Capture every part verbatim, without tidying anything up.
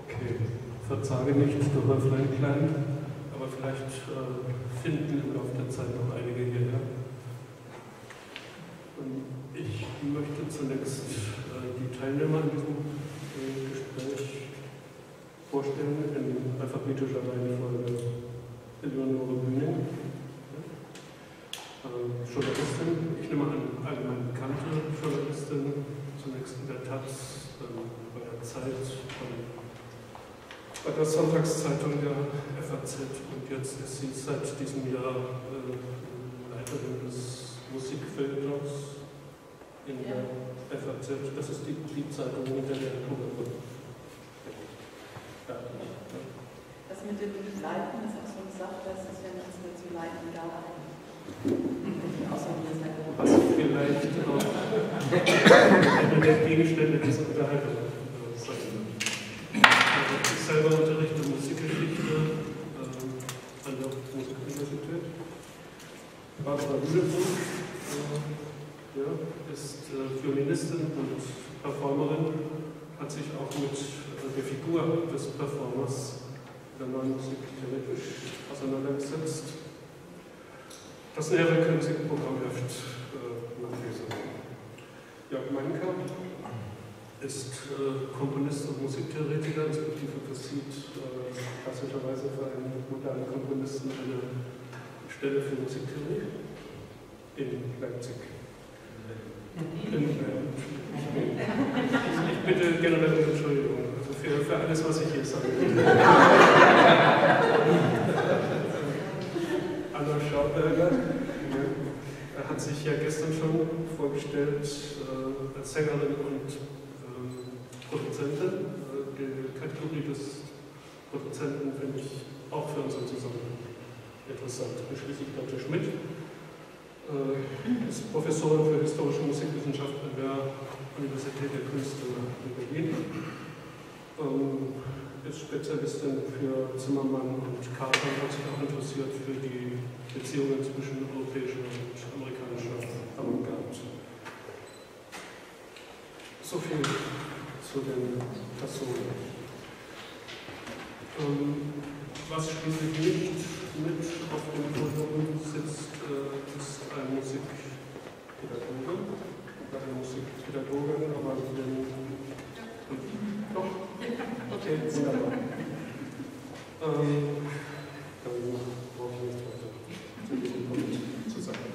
Okay, verzage nicht, der Refrain klein, aber vielleicht äh, finden im Laufe der Zeit noch einige hierher. Und ich möchte zunächst äh, die Teilnehmer an diesem äh, Gespräch vorstellen in alphabetischer Reihenfolge. Eleonore Bühning, äh, Journalistin, ich nehme an, allgemein bekannte Journalistin, zunächst in der Taz, dann bei der Zeit, dann bei der Sonntagszeitung der F A Z und jetzt ist sie seit diesem Jahr äh, Leiterin des Musikfilters in der F A Z. Das ist die, die Zeitung, hinter der Tour wird. Das mit dem Leiten, das hast du gesagt, das ist ja nichts mehr zu leiten da. Was vielleicht auch einer der Gegenstände dieser Unterhaltung sein wird. Ich selber unterrichte Musikgeschichte äh, an der Musikuniversität. Barbara Lüneburg äh, ja, ist äh, Violinistin und Performerin, hat sich auch mit äh, der Figur des Performers der neuen Musik theoretisch auseinandergesetzt. Das Nähere können Sie im Programmheft äh, nachlesen. Jörg Meinker ist äh, Komponist und Musiktheoretiker, respektive versieht äh, klassischerweise für einen modernen Komponisten eine Stelle für Musiktheorie in Leipzig. In, äh, ich bitte generell um Entschuldigung also für, für alles, was ich hier sage. Anna Schauberger er hat sich ja gestern schon vorgestellt äh, als Sängerin und äh, Produzentin. Äh, die Kategorie des Produzenten finde ich auch für unseren Zusammenhang interessant. Schließlich Doktor Schmidt äh, ist Professorin für historische Musikwissenschaft an der Universität der Künste in Berlin. Ähm, ist Spezialistin für Zimmermann und Carter, hat sich auch interessiert für die Beziehungen zwischen europäischer und amerikanischer Avantgarde. So viel zu den Personen. Ähm, was schließlich nicht mit auf dem Podium sitzt, äh, ist ein Musikpädagoge, eine Musikpädagogin, aber den doch. Okay, wunderbar. Ähm, dann brauche ich nicht weiter zu sagen.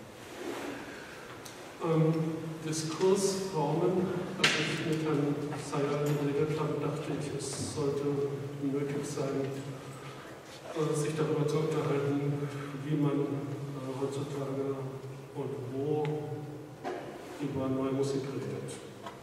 Ähm, Diskursformen, als ich mit Herrn Seyer geredet habe, dachte ich, es sollte nötig sein, äh, sich darüber zu unterhalten, wie man äh, heutzutage und wo über neue Musik redet.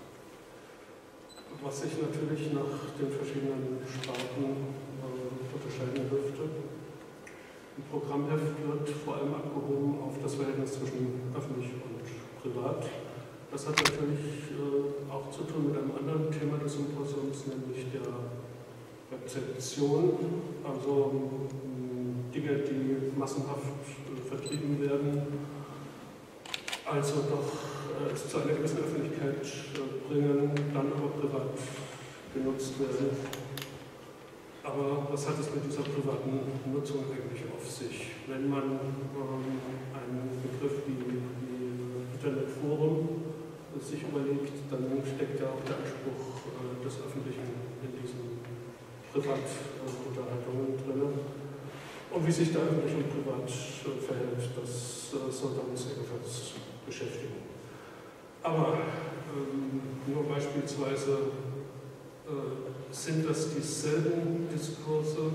Was sich natürlich nach den verschiedenen Sparten äh, unterscheiden dürfte. Im Programmheft wird vor allem abgehoben auf das Verhältnis zwischen öffentlich und privat. Das hat natürlich äh, auch zu tun mit einem anderen Thema des Symposiums, nämlich der Rezeption, also äh, Dinge, die massenhaft äh, vertrieben werden, also doch äh, es zu einer gewissen Öffentlichkeit äh, bringen, dann aber privat genutzt werden. Aber was hat es mit dieser privaten Nutzung eigentlich auf sich? Wenn man ähm, einen Begriff wie, wie Internetforum äh, sich überlegt, dann steckt ja auch der Anspruch äh, des Öffentlichen in diesen Privatunterhaltungen äh, drin. Und wie sich da öffentlich und privat äh, verhält, das äh, sollte uns ebenfalls beschäftigen. Aber ähm, nur beispielsweise äh, sind das dieselben Diskurse,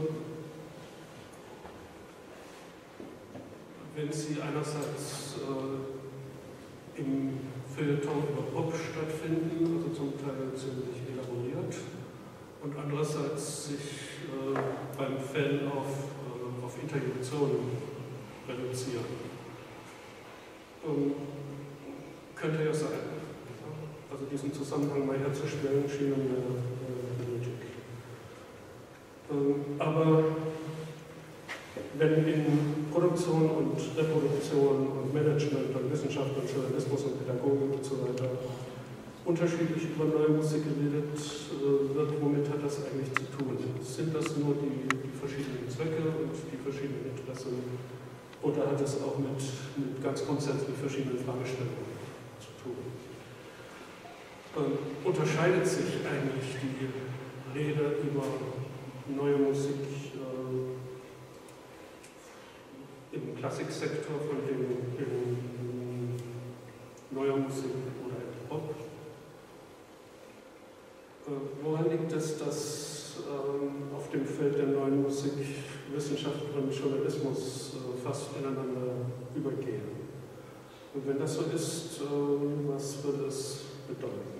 wenn sie einerseits äh, im Feuilleton über Pop stattfinden, also zum Teil ziemlich elaboriert, und andererseits sich äh, beim Fan auf, äh, auf Interjektionen reduzieren. Ähm, könnte ja sein. Also diesen Zusammenhang mal herzustellen, schien mir äh, nötig. Ähm, aber wenn in Produktion und Reproduktion und Management und Wissenschaft und Journalismus und Pädagogik und so weiter unterschiedlich über neue Musik geredet wird. Womit hat das eigentlich zu tun? Sind das nur die, die verschiedenen Zwecke und die verschiedenen Interessen oder hat es auch mit, mit ganz grundsätzlich verschiedenen Fragestellungen zu tun? Ähm, unterscheidet sich eigentlich die Rede über neue Musik äh, im Klassiksektor von dem in neuer Musik oder im Pop? Äh, woran liegt es, dass äh, auf dem Feld der neuen Musik Wissenschaft und Journalismus äh, fast ineinander übergehen? Und wenn das so ist, äh, was würde es bedeuten?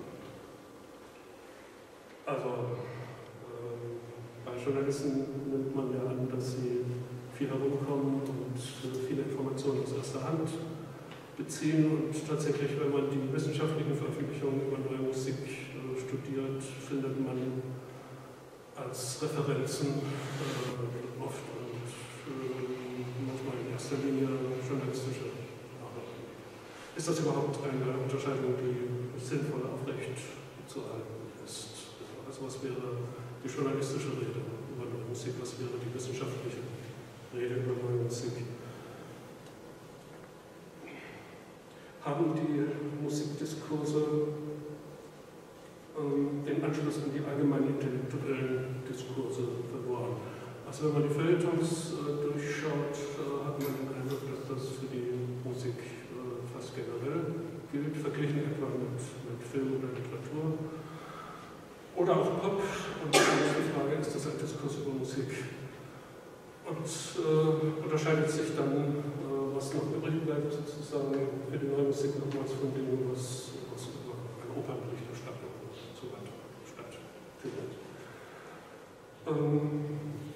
Also, äh, bei Journalisten nimmt man ja an, dass sie viel herumkommen und äh, viele Informationen aus erster Hand beziehen. Und tatsächlich, wenn man die wissenschaftlichen Veröffentlichungen über neue Musik äh, studiert, findet man als Referenzen äh, oft und äh, manchmal in erster Linie journalistische Arbeiten. Ist das überhaupt eine Unterscheidung, die sinnvoll aufrecht zu halten ist? Also was wäre die journalistische Rede über neue Musik, was wäre die wissenschaftliche Rede über neue Musik? Haben die Musikdiskurse ähm, den Anschluss an die allgemeinen intellektuellen Diskurse verloren? Also wenn man die Feuilletons äh, durchschaut, äh, hat man den Eindruck, dass das für die Musik äh, fast generell gilt, verglichen etwa mit, mit Film oder Literatur. Oder auch Pop. Und dann ist die Frage, ist das ein Diskurs über Musik? Und äh, unterscheidet sich dann, äh, was noch übrig bleibt, sozusagen für die neue Musik nochmals von dem, was, was über eine Opernberichterstattung und so weiter stattfindet. Ähm,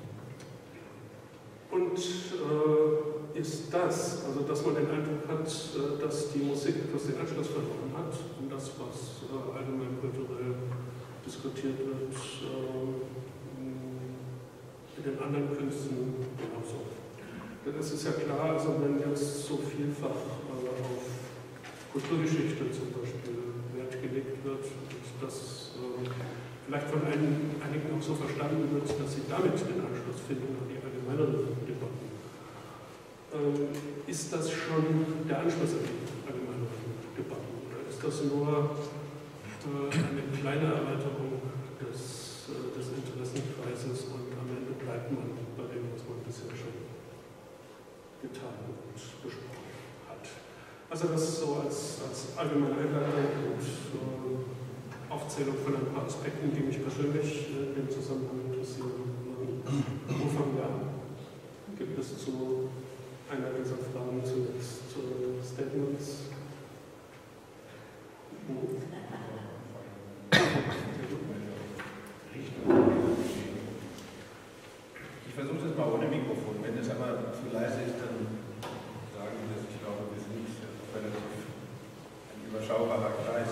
und äh, ist das, also dass man den Eindruck hat, äh, dass die Musik etwas den Anschluss verloren hat und das, was äh, allgemein kulturell diskutiert wird, äh, in den anderen Künsten genauso. Denn es ist ja klar, also wenn jetzt so vielfach äh, auf Kulturgeschichte zum Beispiel Wert gelegt wird und das äh, vielleicht von einigen, einigen auch so verstanden wird, dass sie damit den Anschluss finden an die allgemeineren Debatten, äh, ist das schon der Anschluss an die allgemeineren Debatten oder ist das nur äh, eine kleine Erweiterung des, äh, des Interessenkreises und am Ende bleibt man bei dem, was man bisher schon getan und besprochen hat. Also das so als, als allgemeine Einleitung und äh, Aufzählung von ein paar Aspekten, die mich persönlich äh, in dem Zusammenhang interessieren. Wo fangen wir an? Gibt es zu einer dieser Fragen zunächst äh, Statements? Wo? Ich versuche das mal ohne Mikrofon. Wenn es aber zu leise ist, dann sagen Sie das. Ich glaube, wir sind relativ ein überschaubarer Kreis.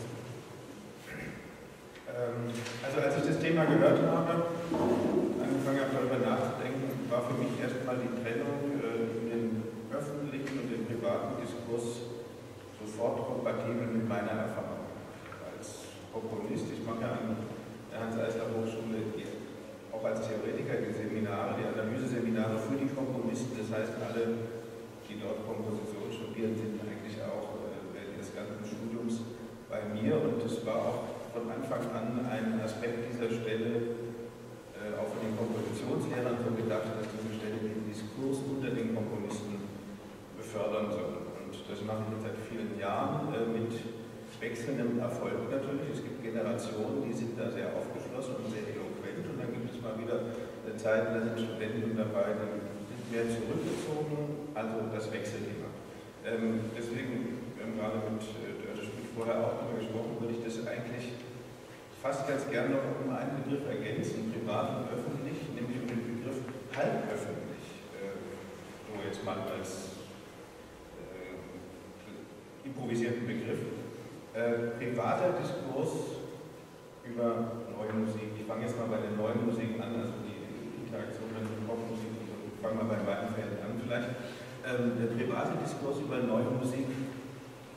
Ähm, also als ich das Thema gehört habe, angefangen habe darüber nachzudenken, war für mich erstmal die Trennung äh, in den öffentlichen und den privaten Diskurs sofort kompatibel mit meiner Erfahrung. Als Komponist, ich mache ja an der Hans-Eisler-Hochschule auch als Theoretiker die Seminare, die Analyseseminare für die Komponisten, das heißt alle, die dort Komposition studieren, sind eigentlich auch äh, während des ganzen Studiums bei mir und es war auch von Anfang an ein Aspekt dieser Stelle, äh, auch von den Kompositionslehrern so gedacht, dass diese Stelle den Diskurs unter den Komponisten befördern soll. Und das mache ich jetzt seit vielen Jahren äh, mit wechselndem Erfolg natürlich. Es gibt Generationen, die sind da sehr aufgeschlossen und sehr eloquent und dann gibt es mal wieder Zeiten, da sind Studenten dabei, die sind mehr zurückgezogen, also das Wechselthema. Ähm, deswegen, wir haben gerade mit Dörte Schmidt vorher auch darüber gesprochen, würde ich das eigentlich fast ganz gerne noch um einen Begriff ergänzen, privat und öffentlich, nämlich um den Begriff halböffentlich, äh, so jetzt mal als äh, improvisierten Begriff. Äh, privater Diskurs über neue Musik. Ich fange jetzt mal bei der neuen Musik an, also die Interaktion mit der Popmusik. Ich fange mal beim weiten Feld an vielleicht. Ähm, der private Diskurs über neue Musik,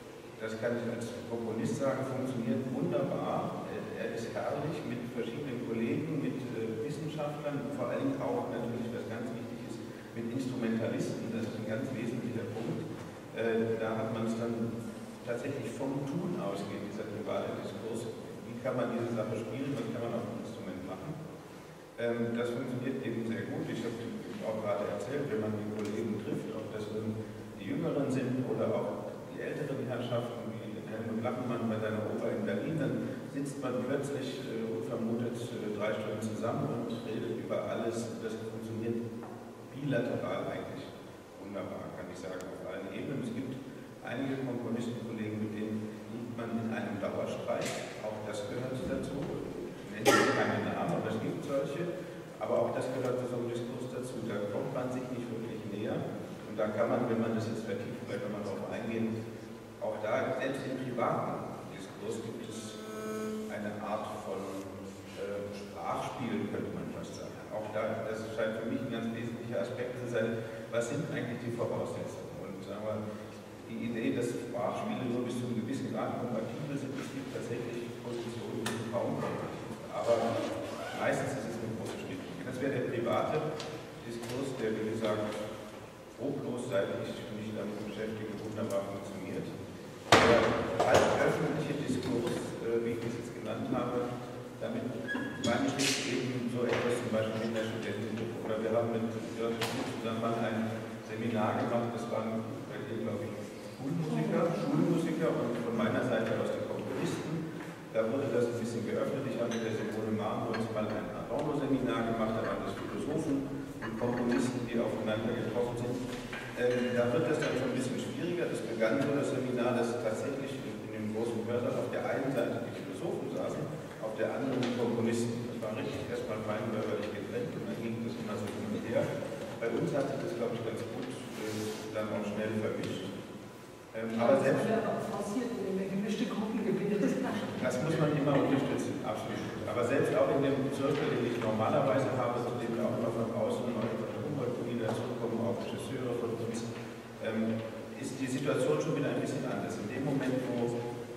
das kann ich als Komponist sagen, funktioniert wunderbar. Er ist herrlich mit verschiedenen Kollegen, mit äh, Wissenschaftlern und vor allem auch natürlich, was ganz wichtig ist, mit Instrumentalisten. Das ist ein ganz wesentlicher Punkt. Äh, da hat man es dann tatsächlich vom Tun ausgeht, dieser private Diskurs. Wie kann man diese Sache spielen, was kann man auf dem Instrument machen? Ähm, das funktioniert eben sehr gut. Ich habe auch gerade erzählt, wenn man die Kollegen trifft, ob das nun die Jüngeren sind oder auch die älteren Herrschaften, wie Helmut Lachenmann bei seiner Oper in Berlin, dann sitzt man plötzlich äh, unvermutet äh, drei Stunden zusammen und redet über alles. Das funktioniert bilateral eigentlich wunderbar, kann ich sagen, auf allen Ebenen. Es gibt einige Komponistenkollegen, mit denen liegt man in einem Dauerstreit. Auch das gehört dazu. Ich nenne jetzt keine Namen, aber es gibt solche. Aber auch das gehört zu so einem Diskurs dazu. Da kommt man sich nicht wirklich näher. Und da kann man, wenn man das jetzt vertieft, vielleicht nochmal darauf eingehen, auch da, selbst im privaten Diskurs gibt es eine Art von äh, Sprachspiel, könnte man fast sagen. Auch da, das scheint für mich ein ganz wesentlicher Aspekt zu sein. Was sind eigentlich die Voraussetzungen? Und sagen wir, die Idee, dass Sprachspiele nur bis zu einem gewissen Grad kompatibel sind, es gibt tatsächlich Positionen, die kaum kompatibel sind. Aber meistens ist es eine große Schnittmenge. Das wäre der private Diskurs, der, wie gesagt, fruchtlos, seit ich mich damit beschäftige, wunderbar funktioniert. Als öffentliche Diskurs, äh, wie ich das jetzt genannt habe, damit meine ich eben so etwas zum Beispiel mit der Studentengruppe. Oder wir haben mit Jörg zusammen mal ein Seminar gemacht, das waren bei dir, glaube ich, Schulmusiker, Schulmusiker und von meiner Seite aus die Komponisten. Da wurde das ein bisschen geöffnet. Ich habe mit der Simone Marmorz mal ein Adorno-Seminar gemacht, da waren das Philosophen und Komponisten, die aufeinander getroffen sind. Ähm, da wird das dann schon ein bisschen schwieriger. Das begann so das Seminar, dass tatsächlich in dem großen Hörsaal auf der einen Seite die Philosophen saßen, auf der anderen die Komponisten. Das war richtig erstmal feinbürgerlich getrennt und dann ging das immer so hin und her. Bei uns hat sich das, glaube ich, ganz gut äh, dann auch schnell vermischt. Ähm, aber selbst, gemischte Gruppen gebildet. Das muss man immer unterstützen, absolut. Aber selbst auch in dem Zirkel, den ich normalerweise habe, zu dem wir auch immer von außen, Leute von der Humboldt-Uni dazukommen, auch Regisseure von uns, ähm, ist die Situation schon wieder ein bisschen anders. In dem Moment, wo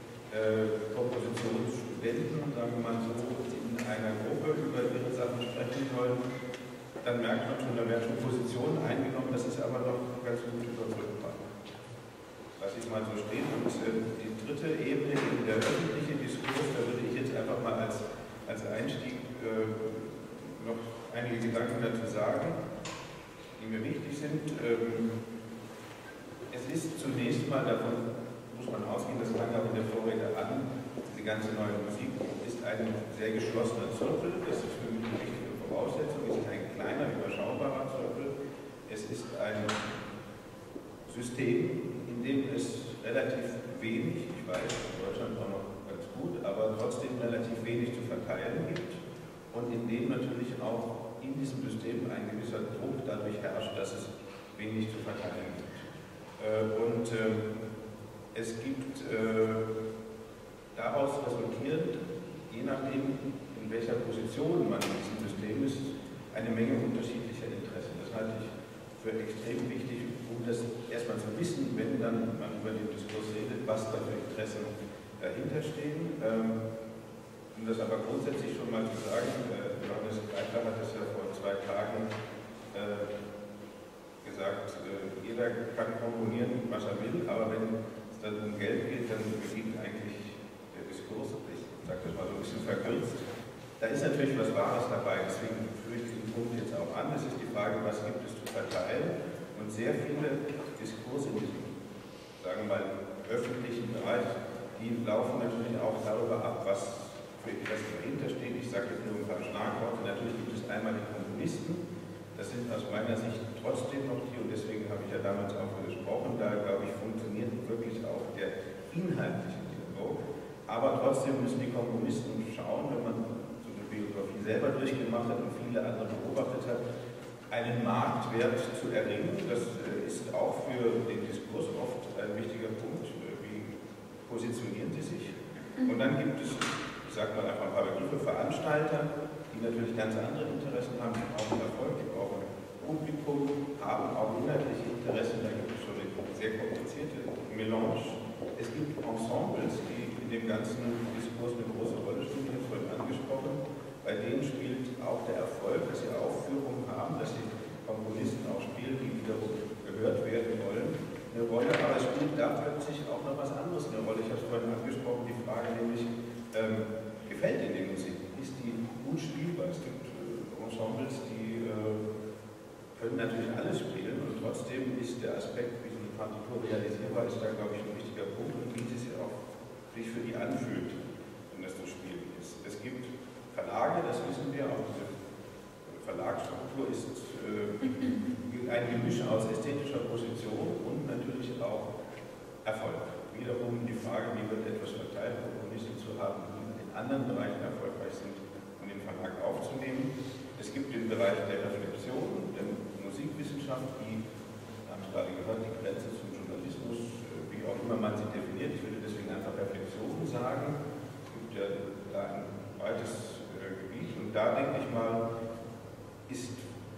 äh, Kompositionsstudenten, sagen wir mal so, in einer Gruppe über ihre Sachen sprechen wollen, dann merkt man schon, da werden schon Positionen eingenommen, das ist aber doch ganz gut überbrückbar. Was ich mal so steht. Und äh, die dritte Ebene, der öffentliche Diskurs, da würde ich jetzt einfach mal als, als Einstieg äh, noch einige Gedanken dazu sagen, die mir wichtig sind. Ähm, es ist zunächst mal, davon muss man ausgehen, das klang auch in der Vorrede an, diese ganze neue Musik ist ein sehr geschlossener Zirkel, das ist für mich eine wichtige Voraussetzung, es ist ein kleiner, überschaubarer Zirkel, es ist ein System, in dem es relativ wenig, ich weiß, in Deutschland auch noch ganz gut, aber trotzdem relativ wenig zu verteilen gibt und in dem natürlich auch in diesem System ein gewisser Druck dadurch herrscht, dass es wenig zu verteilen gibt. Und es gibt daraus resultierend, je nachdem, in welcher Position man in diesem System ist, eine Menge unterschiedlicher Interessen. Das halte ich für extrem wichtig, um das erstmal zu wissen, wenn dann man über den Diskurs redet, was da für Interessen dahinter stehen. Ähm, um das aber grundsätzlich schon mal zu sagen, äh, Johannes Kreitler hat es ja vor zwei Tagen äh, gesagt, äh, jeder kann komponieren, was er will, aber wenn es dann um Geld geht, dann beginnt eigentlich der Diskurs, ich sage das mal so ein bisschen verkürzt. Da ist natürlich was Wahres dabei, deswegen führe ich diesen Punkt jetzt auch an. Es ist die Frage, was gibt es zu verteilen? Und sehr viele Diskurse in diesem, sagen wir mal, öffentlichen Bereich, die laufen natürlich auch darüber ab, was für Interessen dahinter steht. Ich sage jetzt nur ein paar Schlagworte. Natürlich gibt es einmal die Komponisten. Das sind aus meiner Sicht trotzdem noch die, und deswegen habe ich ja damals auch gesprochen, da glaube ich, funktioniert wirklich auch der inhaltliche Dialog. Aber trotzdem müssen die Komponisten schauen, wenn man so eine Biografie selber durchgemacht hat und viele andere beobachtet hat, einen Marktwert zu erringen. Das ist auch für den Diskurs oft ein wichtiger Punkt. Wie positionieren sie sich? Und dann gibt es, ich sage mal einfach ein paar Begriffe, Veranstalter, die natürlich ganz andere Interessen haben, die brauchen Erfolg, die brauchen Publikum, haben auch inhaltliche Interessen. Da gibt es schon eine sehr komplizierte Melange es gibt Ensembles, die in dem ganzen Diskurs eine große Rolle spielen, ich habe es vorhin angesprochen. Bei denen spielt auch der Erfolg, dass sie Aufführungen haben, dass sie Komponisten auch spielen, die wiederum gehört werden wollen, eine Rolle. Aber es spielt da plötzlich auch noch was anderes eine Rolle. Ich habe es vorhin angesprochen, die Frage nämlich, ähm, gefällt Ihnen die Musik? Ist die gut spielbar? Es gibt äh, Ensembles, die äh, können natürlich alles spielen und trotzdem ist der Aspekt, wie so eine Partitur realisierbar ist, da glaube ich ein wichtiger Punkt und wie sie sich auch sich für die anfühlt, wenn das zu spielen ist. Es gibt Verlage, das wissen wir, auch diese Verlagsstruktur ist äh, ein Gemisch aus ästhetischer Position und natürlich auch Erfolg. Wiederum die Frage, wie wird etwas verteilt, Komponisten zu haben, die in anderen Bereichen erfolgreich sind, um den Verlag aufzunehmen. Es gibt den Bereich der Reflexion, der Musikwissenschaft, die, wir haben es gerade gehört, die Grenze zum Journalismus, wie auch immer man sie definiert, ich würde deswegen einfach Reflexion sagen. Es gibt ja da ein breites Gebiet und da denke ich mal, ist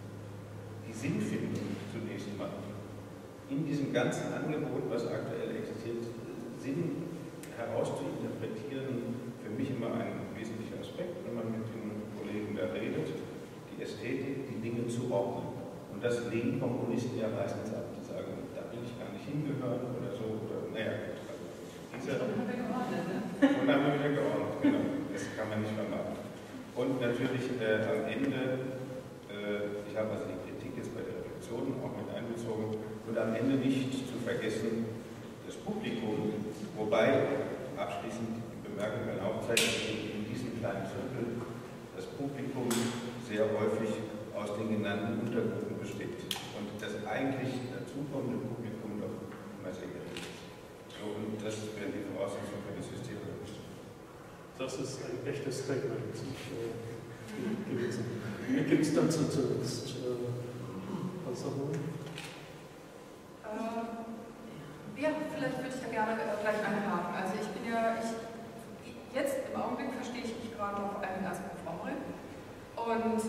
die Sinnfindung zunächst mal in diesem ganzen Angebot, was aktuell existiert, Sinn herauszuinterpretieren, für mich immer ein wesentlicher Aspekt, wenn man mit den Kollegen da redet, die Ästhetik, die Dinge zu ordnen. Und das lehnen Komponisten ja meistens ab, die sagen, da will ich gar nicht hingehören oder so, oder naja, diese, und dann haben wir wieder geordnet, genau, das kann man nicht vermeiden. Und natürlich äh, am Ende, äh, ich habe also die Kritik jetzt bei der Reflexion auch mit einbezogen, und am Ende nicht zu vergessen, das Publikum, wobei abschließend die Bemerkung erlaubt sei, dass in diesem kleinen Viertel das Publikum sehr häufig aus den genannten Untergruppen besteht und das eigentlich dazukommende Publikum doch immer sehr gering ist. So, und das wäre die Voraussetzung für das System. Das ist ein echtes Statement äh, gewesen. Wie gibt es dazu zunächst? Äh, was sagen wir? Äh, ja, vielleicht würde ich da gerne äh, gleich einhaken. Also ich bin ja, ich, jetzt im Augenblick verstehe ich mich gerade auf einem ersten Performerin. Und,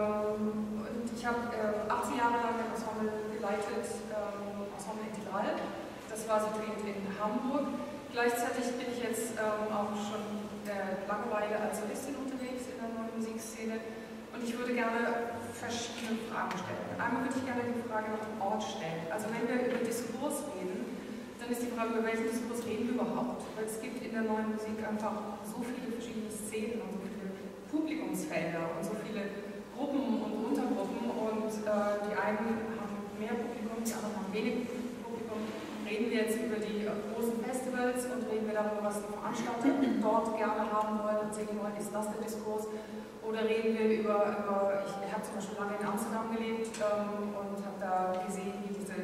ähm, und ich habe äh, achtzehn Jahre lang ein Ensemble geleitet, ähm, Ensemble Integral. Das war situiert in Hamburg. Gleichzeitig bin ich jetzt ähm, auch schon äh, lange Weile als Solistin unterwegs in der neuen Musikszene. Und ich würde gerne verschiedene Fragen stellen. Einmal würde ich gerne die Frage nach dem Ort stellen. Also wenn wir über Diskurs reden, dann ist die Frage, über welchen Diskurs reden wir überhaupt? Weil es gibt in der neuen Musik einfach so viele verschiedene Szenen und so viele Publikumsfelder und so viele Gruppen und Untergruppen. Und äh, die einen haben mehr Publikum, die anderen haben wenig Publikum. Reden wir jetzt über die großen Festivals und reden wir darüber, was die Veranstalter dort gerne haben wollen und sehen wollen, ist das der Diskurs? Oder reden wir über, über ich habe zum Beispiel lange in Amsterdam gelebt ähm, und habe da gesehen, wie diese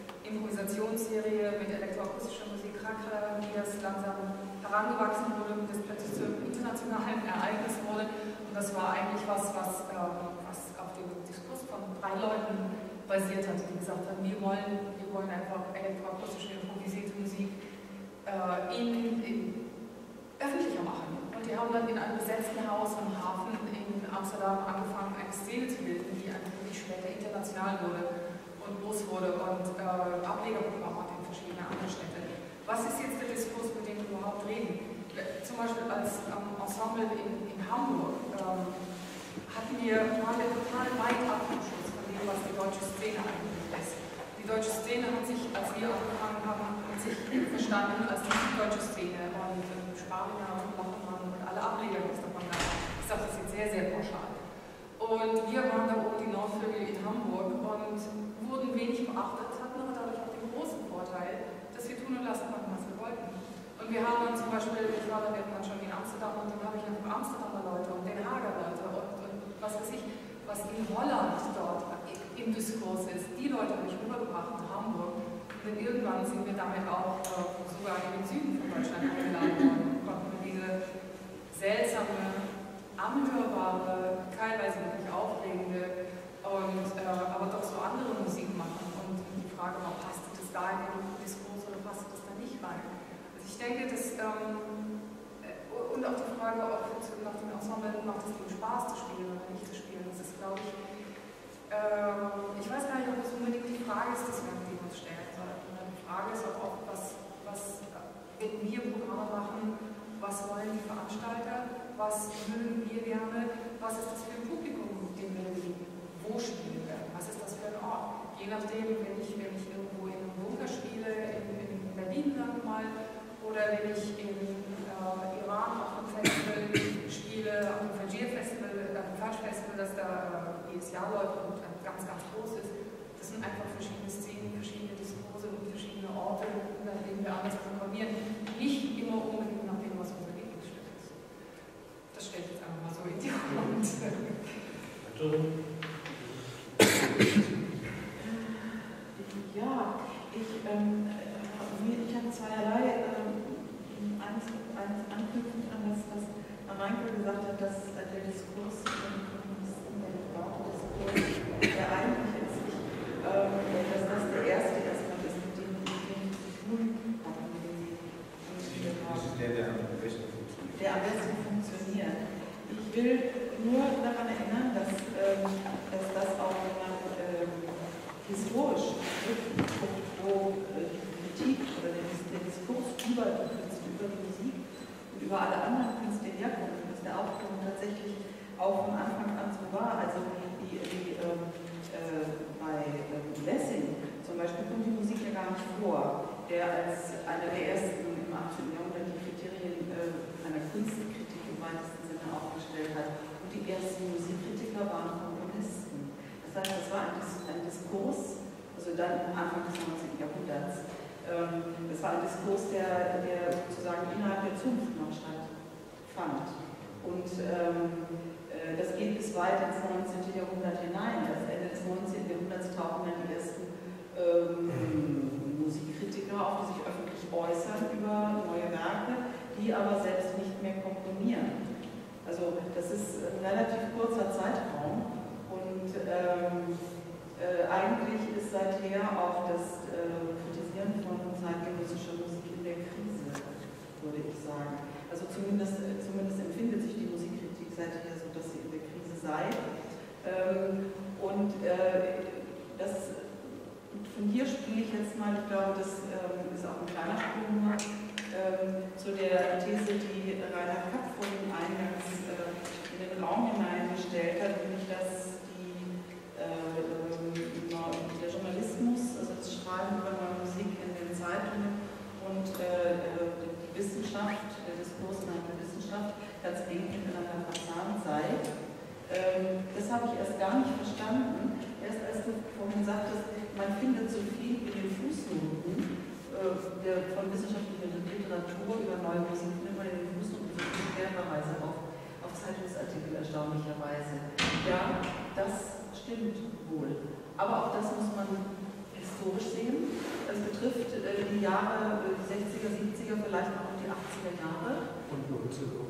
Improvisationsserie mit elektroakustischer Musik, Krakra, wie das langsam herangewachsen wurde und das plötzlich zu einem internationalen Ereignis wurde. Und das war eigentlich was, was, ähm, was auf dem Diskurs von drei Leuten basiert hatte, die gesagt haben, wir wollen, wir wollen einfach elektroakustische, improvisierte Musik äh, in, in öffentlicher machen. Und die haben dann in einem besetzten Haus am Hafen in Amsterdam angefangen, eine Szene zu bilden, die eigentlich später international wurde und groß wurde und äh, Ableger bekommen hat in verschiedene andere Städte. Was ist jetzt der Diskurs, mit dem wir überhaupt reden? Zum Beispiel als ähm, Ensemble in, in Hamburg ähm, hatten wir, waren wir total weit ab vom Schluss von dem, was die deutsche Szene eigentlich ist. Die deutsche Szene hat sich, als wir angefangen haben, hat sich verstanden als die deutsche Szene und äh, Sparinger und Lachmann und alle Ableger, die es davon gab. Ich sage das jetzt sehr, sehr pauschal. Und wir waren da oben die Nordvögel in Hamburg und wurden wenig beachtet, hatten aber dadurch auch den großen Vorteil, dass wir tun und lassen konnten, was wir wollten. Und wir haben dann zum Beispiel, ich war dann irgendwann schon in Amsterdam und dann habe ich einfach Amsterdamer Leute und Den Haager Leute und, und was weiß ich, was in Holland dort im Diskurs ist. Die Leute habe ich rübergebracht nach Hamburg. Und irgendwann sind wir damit auch äh, sogar in den Süden von Deutschland eingeladen worden und konnten diese seltsame, anhörbare, teilweise wirklich aufregende und äh, aber doch so andere Musik machen. Und die Frage war, passt das da in den Diskurs oder passt das da nicht rein? Also ich denke, dass ähm, und auch die Frage, ob nach dem Ensemble macht es dem Spaß zu spielen oder nicht zu spielen, das ist, glaube ich, äh, ich weiß gar nicht, ob es unbedingt die Frage ist, die wir uns stellen sollten. Die Frage ist auch oft, was, was Was wollen die Veranstalter? Was mögen wir gerne? Was ist das für ein Publikum, dem wir wo spielen werden? Was ist das für ein Ort? Je nachdem, wenn ich, wenn ich irgendwo in einem Bunker spiele, in, in Berlin dann mal, oder wenn ich in äh, Iran auf einem Festival spiele, auf dem Fajr-Festival, auf dem Fajr-Festival, das da äh, jedes Jahr läuft und ganz, ganz groß ist. Das sind einfach verschiedene Szenen, verschiedene Diskurse und verschiedene Orte, nach denen wir alles programmieren. Nicht immer unbedingt nach dem, was unser Lieblingsstück ist. Das stelle ich jetzt einfach mal so in die Hand. Ja, ich, ähm, ich habe zweierlei, ähm, eines, eines anknüpfend an das, was Reinke gesagt hat, dass der Diskurs, der Debatte-Diskurs, der eigentlich ist, ich, ähm, dass das der erste erstmal ist, mit dem ich zu tun habe. Das ist der, der am besten funktioniert. Der am besten funktioniert. Ich will nur daran erinnern, dass, ähm, dass das auch, wenn man ähm, historisch guckt, wo äh, die Kritik oder der, der Diskurs über die Künste, über die Musik und über alle anderen Künste herkommt, dass der Aufbau tatsächlich auch von Anfang an so war. Also die, die, ähm, äh, bei ähm, Lessing zum Beispiel kommt die Musik ja gar nicht vor, der als einer der ersten im achtzehnten Jahrhundert die Kriterien äh, einer Kunstkritik im weitesten Sinne aufgestellt hat. Und die ersten Musikkritiker waren Komponisten. Das heißt, das war ein, Dis ein Diskurs, also dann Anfang des neunzehnten Jahrhunderts, ähm, das war ein Diskurs, der, der sozusagen innerhalb der Zunft noch stattfand. Und ähm, äh, das geht bis weit ins neunzehnte Jahrhundert hinein. Als Ende des neunzehnten Jahrhunderts tauchen dann die ersten ähm, Musikkritiker auf, die sich öffentlich äußern über neue Werke, die aber selbst nicht mehr komponieren. Also das ist ein relativ kurzer Zeitraum und ähm, äh, eigentlich ist seither auch das äh, Kritisieren von zeitgenössischer Musik in der Krise, würde ich sagen. Also zumindest, äh, zumindest empfindet sich die Musikkritik seither so, dass sie in der Krise sei. Ähm, und äh, das, von hier spiele ich jetzt mal, ich glaube, das ähm, ist auch ein kleiner Sprung nur, ähm, zu der These, die Reinhard Kapp vorhin eingangs äh, in den Raum hineingestellt hat, nämlich dass die, äh, der Journalismus, also das Schreiben über neue Musik in den Zeitungen und äh, die Wissenschaft, der Diskurs innerhalb der Wissenschaft ganz eng miteinander verzahnt sei. Ähm, das habe ich erst gar nicht verstanden. Erst als du vorhin sagtest, man findet so viel in den Fußnoten äh, der, von wissenschaftlicher Literatur über neue Musik, findet man in den Fußnoten so querverweise auf, auf Zeitungsartikel erstaunlicherweise. Ja, das stimmt wohl. Aber auch das muss man historisch sehen. Es betrifft äh, die Jahre äh, die sechziger, siebziger, vielleicht auch die achtziger Jahre. Und neunziger.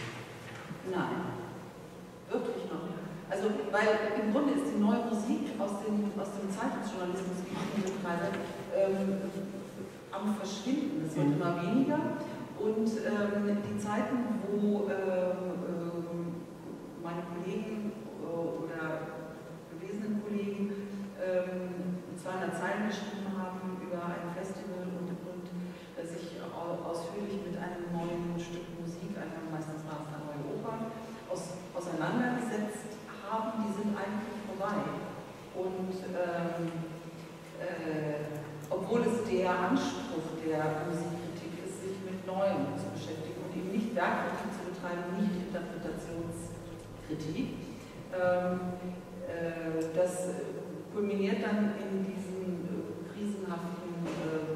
Nein, wirklich noch. Also, weil im Grunde ist die neue Musik aus dem, aus dem Zeitungsjournalismus, wie ich ihn betreibe, ähm, am Verschwinden. Es wird immer weniger. Und ähm, die Zeiten, wo ähm, meine Kollegen äh, oder gewesenen Kollegen ähm, zweihundert Zeilen geschrieben haben über ein Festival und, und äh, sich ausführlich mit einem neuen Stück Musik, einfach meistens war es eine neue Oper, aus, auseinandergesetzt haben, die sind eigentlich vorbei. Und ähm, äh, obwohl es der Anspruch der Musikkritik ist, sich mit Neuem zu beschäftigen und eben nicht Werkkritik zu betreiben, nicht Interpretationskritik. Ähm, äh, das kulminiert dann in diesen äh, krisenhaften äh,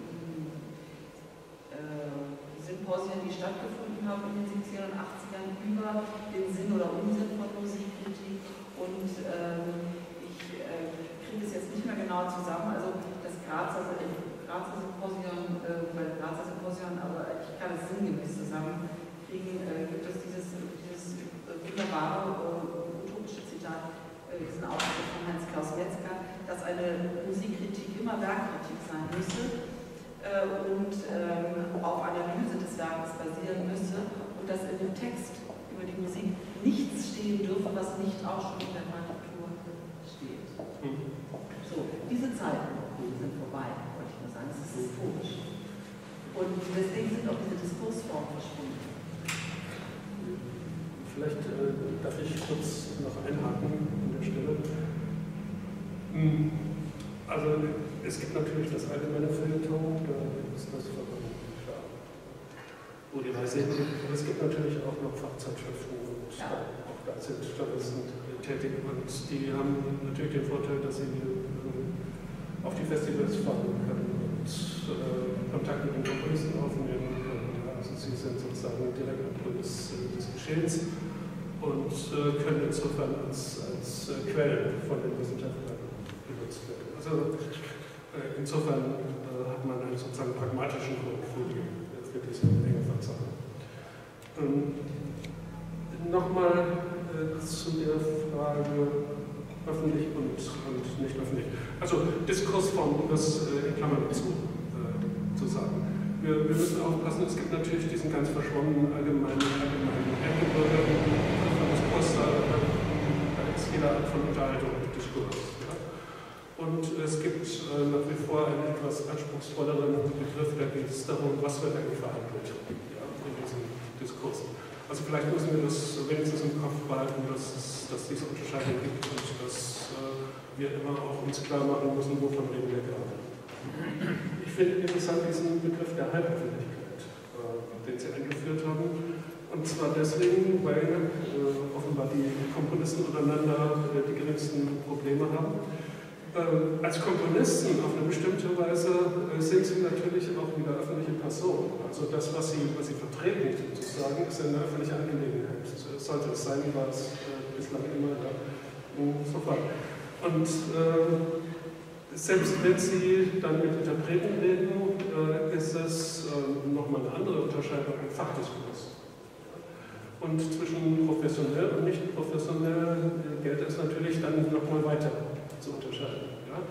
äh, Symposien, die stattgefunden haben in den siebzigern und achtzigern über den Sinn oder Unsinn von Musikkritik. Und ähm, ich äh, kriege es jetzt nicht mehr genau zusammen, also das Grazer, Grazer Symposion, äh, bei Grazer Symposion, aber ich kann es sinngemäß zusammenkriegen, äh, gibt es dieses, dieses wunderbare äh, utopische Zitat, äh, diesen Ausdruck von Heinz-Klaus Metzger, dass eine Musikkritik immer Werkkritik sein müsse äh, und ähm, auf Analyse des Werkes basieren müsse und dass in dem Text über die Musik nichts stehen dürfe, was nicht auch schon in der Partitur steht. So, diese Zeiten sind vorbei, wollte ich nur sagen, es ist historisch. Und deswegen sind auch diese Diskursformen verschwunden. Vielleicht äh, darf ich kurz noch einhaken an der Stelle. Also es gibt natürlich das allgemeine Feuilleton, da ist das vollkommen klar, wo die Reise hingeht. Aber es gibt natürlich auch noch Fachzeitschriften und ja. auch da sind Journalisten tätig und die haben natürlich den Vorteil, dass sie äh, auf die Festivals fahren können und äh, Kontakt mit den Komponisten aufnehmen können. Also sie sind sozusagen direkt am Puls des, des Geschehens und äh, können insofern als, als äh, Quelle von den Wissenschaftlern genutzt werden. Also äh, insofern äh, hat man einen sozusagen pragmatischen Grund für, die, für diese enge Verzahnung. Ähm, Nochmal äh, zu der Frage öffentlich und, und nicht öffentlich. Also Diskursform, um das äh, in Klammern zu, äh, zu sagen. Wir, wir müssen aufpassen, es gibt natürlich diesen ganz verschwommenen allgemeinen, allgemeinen Erdgebirge, von Diskurs, da, da ist jede Art von Unterhaltung und Diskurs. Ja? Und es gibt äh, nach wie vor einen etwas anspruchsvolleren Begriff, da geht es darum, was wird eigentlich verhandelt ja, in diesem Diskurs. Also vielleicht müssen wir das wenigstens im Kopf behalten, dass es dass diese Unterscheidung gibt und dass äh, wir immer auch uns klar machen müssen, wovon reden wir gerade. Ich finde interessant diesen Begriff der Halböffentlichkeit, äh, den Sie eingeführt haben. Und zwar deswegen, weil äh, offenbar die Komponisten untereinander äh, die geringsten Probleme haben. Äh, als Komponisten auf eine bestimmte Weise äh, sind sie natürlich auch wieder öffentliche Personen. Also das, was sie, was sie vertreten, sozusagen, ist eine öffentliche Angelegenheit. Sollte es sein, war es äh, bislang immer da. Und so fort. Und äh, selbst wenn Sie dann mit Interpreten reden, äh, ist es äh, nochmal eine andere Unterscheidung im Fachdiskurs. Und zwischen professionell und nicht professionell äh, gilt es natürlich dann nochmal weiter zu unterscheiden. Ja?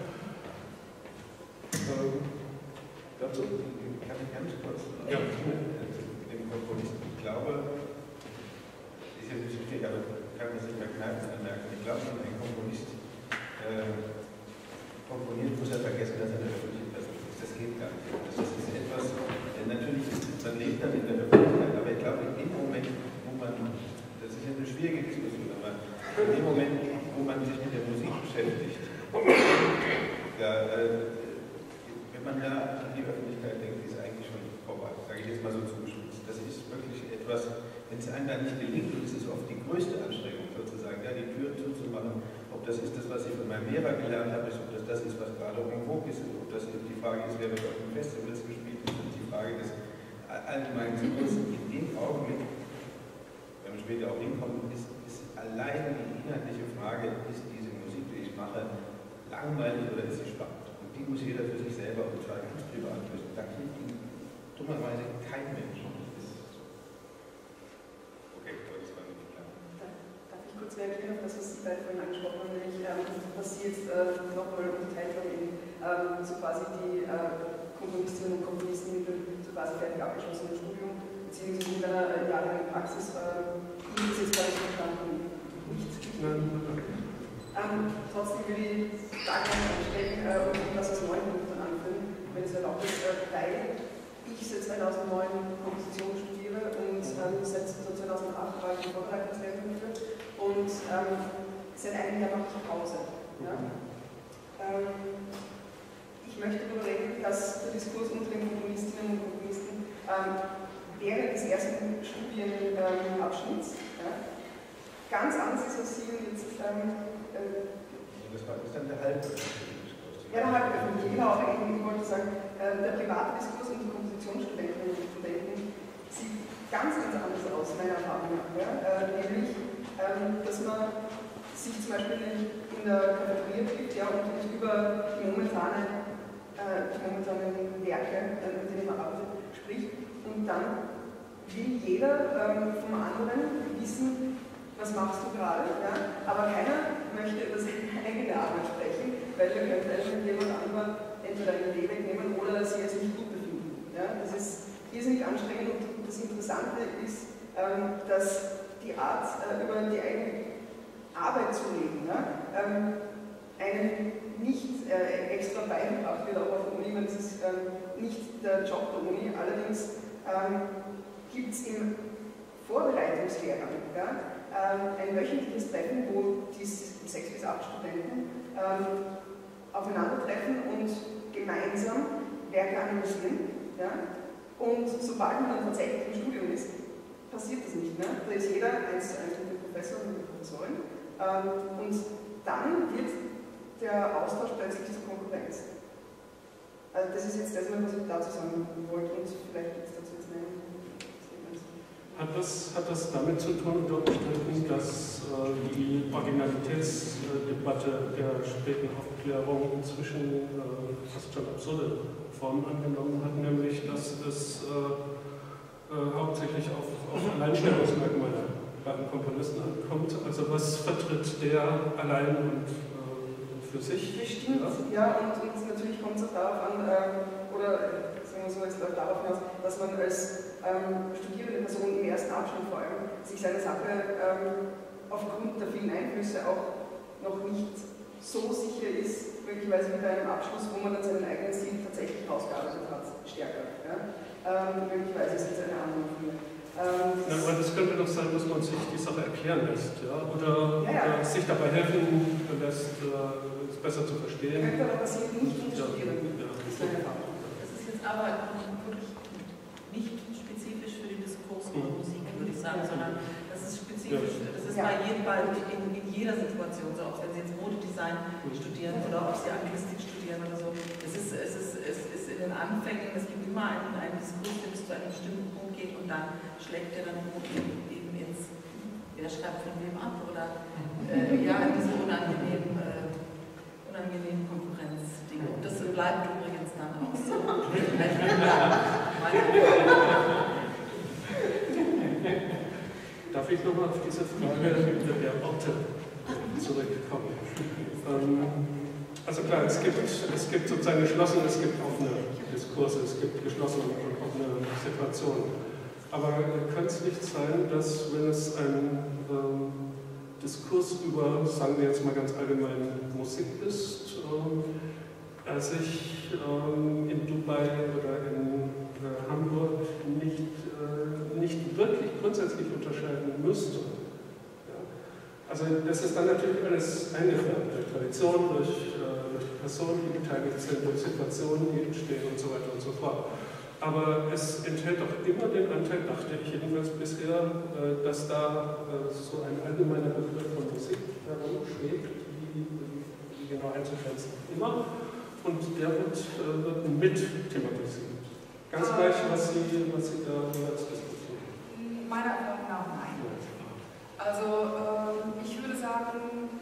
Ähm, dazu? Kann ich ganz kurz ja. dem Komponisten, ich glaube, ist ja ein bisschen schwierig, aber kann man sich bei Kneipen anmerken. Ich glaube, wenn ein Komponist äh, komponiert, muss er vergessen, dass er eine öffentliche Person ist. Das geht gar nicht. Das ist etwas, äh, natürlich ist man lebt dann in der Öffentlichkeit, aber ich glaube, in dem Moment, wo man, das ist ja eine schwierige Diskussion, aber in dem Moment, wo man sich mit der Musik beschäftigt, da, äh, wenn man da an die Öffentlichkeit denkt, ist eigentlich schon vorbei, sage ich jetzt mal so zugespitzt. Das ist wirklich etwas, wenn es einem da nicht gelingt, und es ist oft die größte Anstrengung, sozusagen, ja, die Türen zuzumachen, ob das ist das, was ich von meinem Lehrer gelernt habe, ist, ob das das ist, was gerade en vogue ist, ob das die Frage ist, wer wird auf den Festivals gespielt, ist die Frage des allgemeinen Zukunfts. In dem Augenblick, wenn wir später auch hinkommen, ist, ist allein die inhaltliche Frage, ist diese Musik, die ich mache, langweilig oder ist sie spannend? Und die muss jeder für sich selber und zwar ganz privat lösen. Da kennt ihn dummerweise kein Mensch. Okay, das war nicht klar. Darf ich kurz reagieren auf das, was Sie beide vorhin angesprochen haben, nämlich ähm, was Sie jetzt äh, nochmal unterteilt haben in ähm, so quasi die äh, Komponistinnen und Komponisten mit dem so quasi fertig abgeschlossenen Studium, beziehungsweise mit einer äh, jahrelangen Praxis. Äh, ich ist jetzt gerade verstanden. Nicht. Ähm, trotzdem will ich da gerne einstellen äh, und das aus neuen Punkten anführen, wenn es erlaubt ist, äh, weil ich seit zweitausendneun Komposition studiere und ähm, seit zweitausendacht war ich in Vorbereitungslehre dafür und ähm, seit einem Jahr mache ich Pause. Ja? Ähm, ich möchte darüber reden, dass der Diskurs unter den Komponistinnen und Komponisten ähm, während des ersten Studienabschnitts ähm, ja, ganz anders ist, als Sie jetzt ähm, das war das dann der halböffentliche Diskurs. Ja, der halböffentliche, genau, aber ich wollte sagen, äh, der private Diskurs und die Kompositionsstudentinnen und Studenten sieht ganz, ganz anders aus, meiner Erfahrung nach. Ja? Äh, nämlich, ähm, dass man sich zum Beispiel in der Kategorie trifft ja, und über die, momentane, äh, die momentanen Werke, äh, mit denen man arbeitet, spricht und dann will jeder ähm, vom anderen wissen, was machst du gerade, ja? Aber keiner möchte über seine eigene Arbeit sprechen, weil er könnte einfach jemand anderem entweder eine Idee wegnehmen oder sie es nicht gut befinden. Ja? Das ist irrsinnig anstrengend und das Interessante ist, ähm, dass die Art, äh, über die eigene Arbeit zu reden, ja? ähm, einem nicht äh, extra beigebracht wird, auch auf der Uni, weil das ist ähm, nicht der Job der Uni, allerdings ähm, gibt es im Vorbereitungslehrern, ja, ähm, ein wöchentliches Treffen, wo die sechs bis acht Studenten ähm, aufeinandertreffen und gemeinsam Werke analysieren. Ja, und sobald man dann tatsächlich im Studium ist, passiert das nicht mehr. Da ist jeder eins zu eins mit dem Professor und mit der Professorin. Ähm, und dann wird der Austausch plötzlich zur Konkurrenz. Also das ist jetzt das, was ich dazu sagen wollte, und vielleicht gibt es dazu jetzt eine. Hat das, hat das damit zu tun, dass äh, die Originalitätsdebatte der späten Aufklärung inzwischen äh, fast schon absurde Formen angenommen hat, nämlich dass es äh, äh, hauptsächlich auf, auf Alleinstellungsmerkmale bei einem Komponisten ankommt? Also was vertritt der allein und äh, für sich? Das stimmt, ja, und, und natürlich kommt es auch darauf an, ähm, oder sagen wir so, es läuft darauf hinaus, dass man als ähm, studierende Person im ersten Abschnitt vor allem sich seiner Sache ähm, aufgrund der vielen Einflüsse auch noch nicht so sicher ist, möglicherweise wie bei einem Abschluss, wo man dann seinen eigenen Stil tatsächlich rausgearbeitet hat, stärker. Ja? Ähm, möglicherweise ist das eine andere Frage. Ähm, ja, aber das könnte doch sein, dass man sich die Sache erklären lässt, ja? Oder, ja, ja. oder sich dabei helfen lässt, äh, es besser zu verstehen. Könnte aber passieren, nicht zu studieren. Ja, das ist meine Erfahrung. Das ist jetzt aber wirklich nicht spezifisch für den Diskurs über Musik, würde ich sagen, sondern das ist spezifisch, das ist bei jedem, bei, in, in jeder Situation so, ob wenn Sie jetzt Modedesign studieren oder ob Sie Anglistik studieren oder so. Es ist, es ist, es ist in den Anfängen, es gibt immer einen, einen Diskurs, der bis zu einem bestimmten Punkt geht und dann schlägt er dann eben ins, wer schreibt von wem ab oder äh, ja, in diese unangenehmen, äh, unangenehmen Konkurrenzdinge. Und das bleibt übrigens dann auch so. Darf ich nochmal auf diese Frage der Orte zurückkommen? Ähm, also klar, es gibt, es gibt sozusagen geschlossene, es gibt offene Diskurse, es gibt geschlossene und offene Situationen. Aber kann es nicht sein, dass wenn es ein ähm, Diskurs über, sagen wir jetzt mal ganz allgemein, Musik ist, ähm, er sich ähm, in Dubai oder in äh, Hamburg nicht, äh, nicht wirklich grundsätzlich unterscheiden müsste? Ja. Also das ist dann natürlich alles eingefärbt durch Tradition, durch, äh, durch die Personen, die beteiligt sind, durch Situationen, die entstehen und so weiter und so fort. Aber es enthält doch immer den Anteil, dachte ich jedenfalls bisher, äh, dass da äh, so ein allgemeiner Begriff von Musik herumschwebt, wie, wie genau einzugrenzen immer. Und der wird, äh, wird mit thematisiert. Ganz gleich, was Sie, was Sie da als diskutieren. Meiner Erfahrung nach nein. Also ähm, ich würde sagen,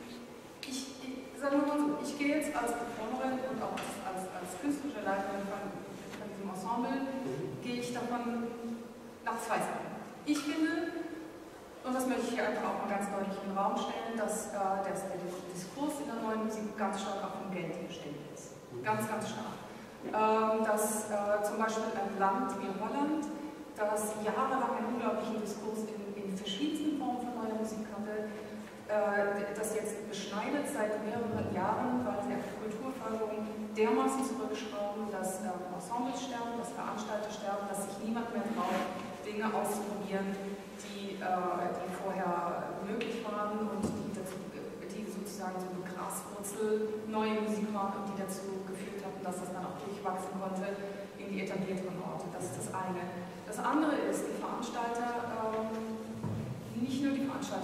ich, ich, sagen wir mal so, ich gehe jetzt als Performerin und auch als, als, als künstlerische Leiterin von, von diesem Ensemble, gehe ich davon nach zwei Sachen. Ich finde, und das möchte ich hier einfach auch mal ganz deutlich in den Raum stellen, dass äh, der, der Diskurs in der neuen Musik ganz stark auch vom Geld hergestellt ist. Ganz, ganz stark. Ähm, dass äh, zum Beispiel ein Land wie Holland, das jahrelang einen unglaublichen Diskurs in, in verschiedensten Formen von neuer Musik hatte, äh, das jetzt beschneidet seit mehreren Jahren, weil sie auf Kulturförderung dermaßen zurückschrauben, dass äh, Ensembles sterben, dass Veranstalter sterben, dass sich niemand mehr traut, Dinge auszuprobieren, die, äh, die vorher möglich waren und die, dazu, die sozusagen so eine Graswurzel neue Musik waren und die dazu geführt hatten, dass das dann auch durchwachsen konnte in die etablierteren Orte. Das ist das eine. Das andere ist, die Veranstalter, ähm, nicht nur die Veranstalter,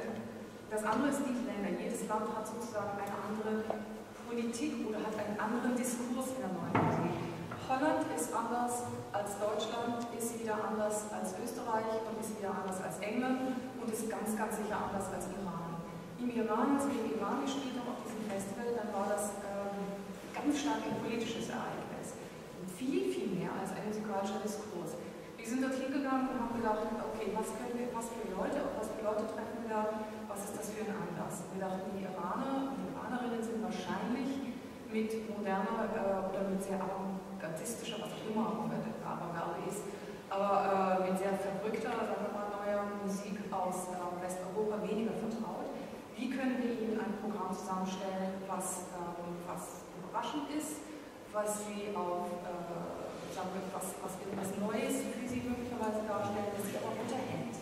das andere ist die Länder. Jedes Land hat sozusagen eine andere Politik oder hat einen anderen Diskurs in der neuen Musik. Holland ist anders als Deutschland, ist wieder anders als Österreich und ist wieder anders als England und ist ganz, ganz sicher anders als Iran. Im Iran, als wir im Iran gespielt haben auf diesem Festival, dann war das ähm, ganz stark ein politisches Ereignis. Und viel, viel mehr als ein musikalischer Diskurs. Wir sind dort hingegangen und haben gedacht, okay, was können wir, was für Leute, was für Leute treffen wir da, was ist das für ein Anlass? Und wir dachten, die Iraner und die Iranerinnen sind wahrscheinlich mit moderner äh, oder mit sehr avantgardistischer, was auch immer Avantgarde ist, aber äh, mit sehr verrückter, sagen wir mal, neuer Musik aus äh, Westeuropa weniger vertraut. Wie können wir ihnen ein Programm zusammenstellen, was, ähm, was überraschend ist, was sie auf, äh, sagen wir, was, was etwas Neues für sie möglicherweise darstellen, das sie aber unterhält?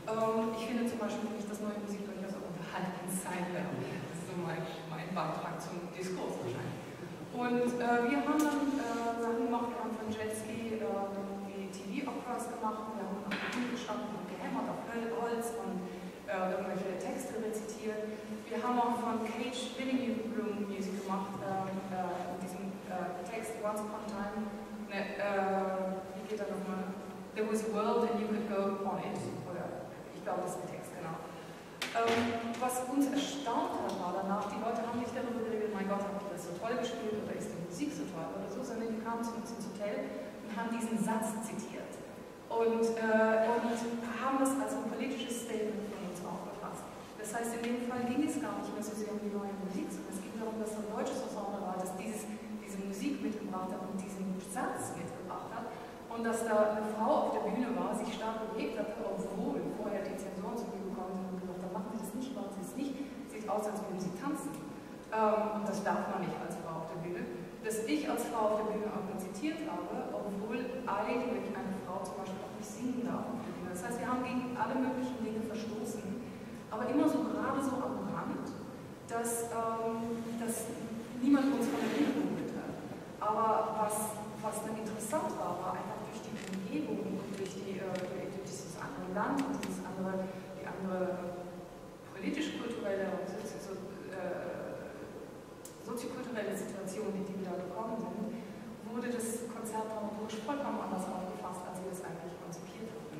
Ähm, ich finde zum Beispiel nicht, dass neue Musik durchaus auch unterhaltend sein wird. Das ist so mein, mein Beitrag zum Diskurs wahrscheinlich. Und äh, wir haben dann äh, Sachen gemacht, wir haben von Jetski äh, die T V-Operas gemacht, wir haben auf die Bühne gestanden und gehämmert auf Holz und äh, irgendwelche Texte rezitiert. Wir haben auch von Cage Living Room Music gemacht, äh, äh, mit diesem äh, Text Once Upon a Time. Ne, äh, wie geht er nochmal? There was a world and you could go on it. Oder ich glaube, das ist der Text, genau. Ähm, was uns erstaunt hat, war danach, die Leute haben nicht darüber geredet, mein Gott, habt ihr das so toll gespielt oder ist die Musik so toll oder so, sondern die kamen zu uns ins Hotel und haben diesen Satz zitiert und, äh, und haben das als ein politisches Statement von uns aufgefasst. Das heißt, in dem Fall ging es gar nicht mehr so sehr um die neue Musik, sondern es ging darum, dass ein deutsches Ensemble war, das dieses, diese Musik mitgebracht hat und diesen Satz mitgebracht hat und dass da eine Frau auf der Bühne war, sich stark bewegt hat, obwohl vorher die Zensoren zu mir gekommen sind und gesagt haben, machen Sie das nicht, machen Sie das nicht, sieht aus, als würden Sie tanzen. Ähm, und das darf man nicht als Frau auf der Bühne. Dass ich als Frau auf der Bühne auch zitiert habe, obwohl eigentlich eine Frau zum Beispiel auch nicht singen darf auf der Bühne. Das heißt, wir haben gegen alle möglichen Dinge verstoßen, aber immer so gerade so am Rand, dass, ähm, dass niemand uns von der Bühne geholt hat. Aber was, was dann interessant war, war einfach durch die Umgebung und durch, die, äh, durch dieses andere Land und dieses andere, die andere politisch-kulturelle und sozi so, äh, soziokulturelle Situation, in die wir da gekommen sind, wurde das Konzert dramaturgisch vollkommen anders aufgefasst, als wir es eigentlich konzipiert hatten.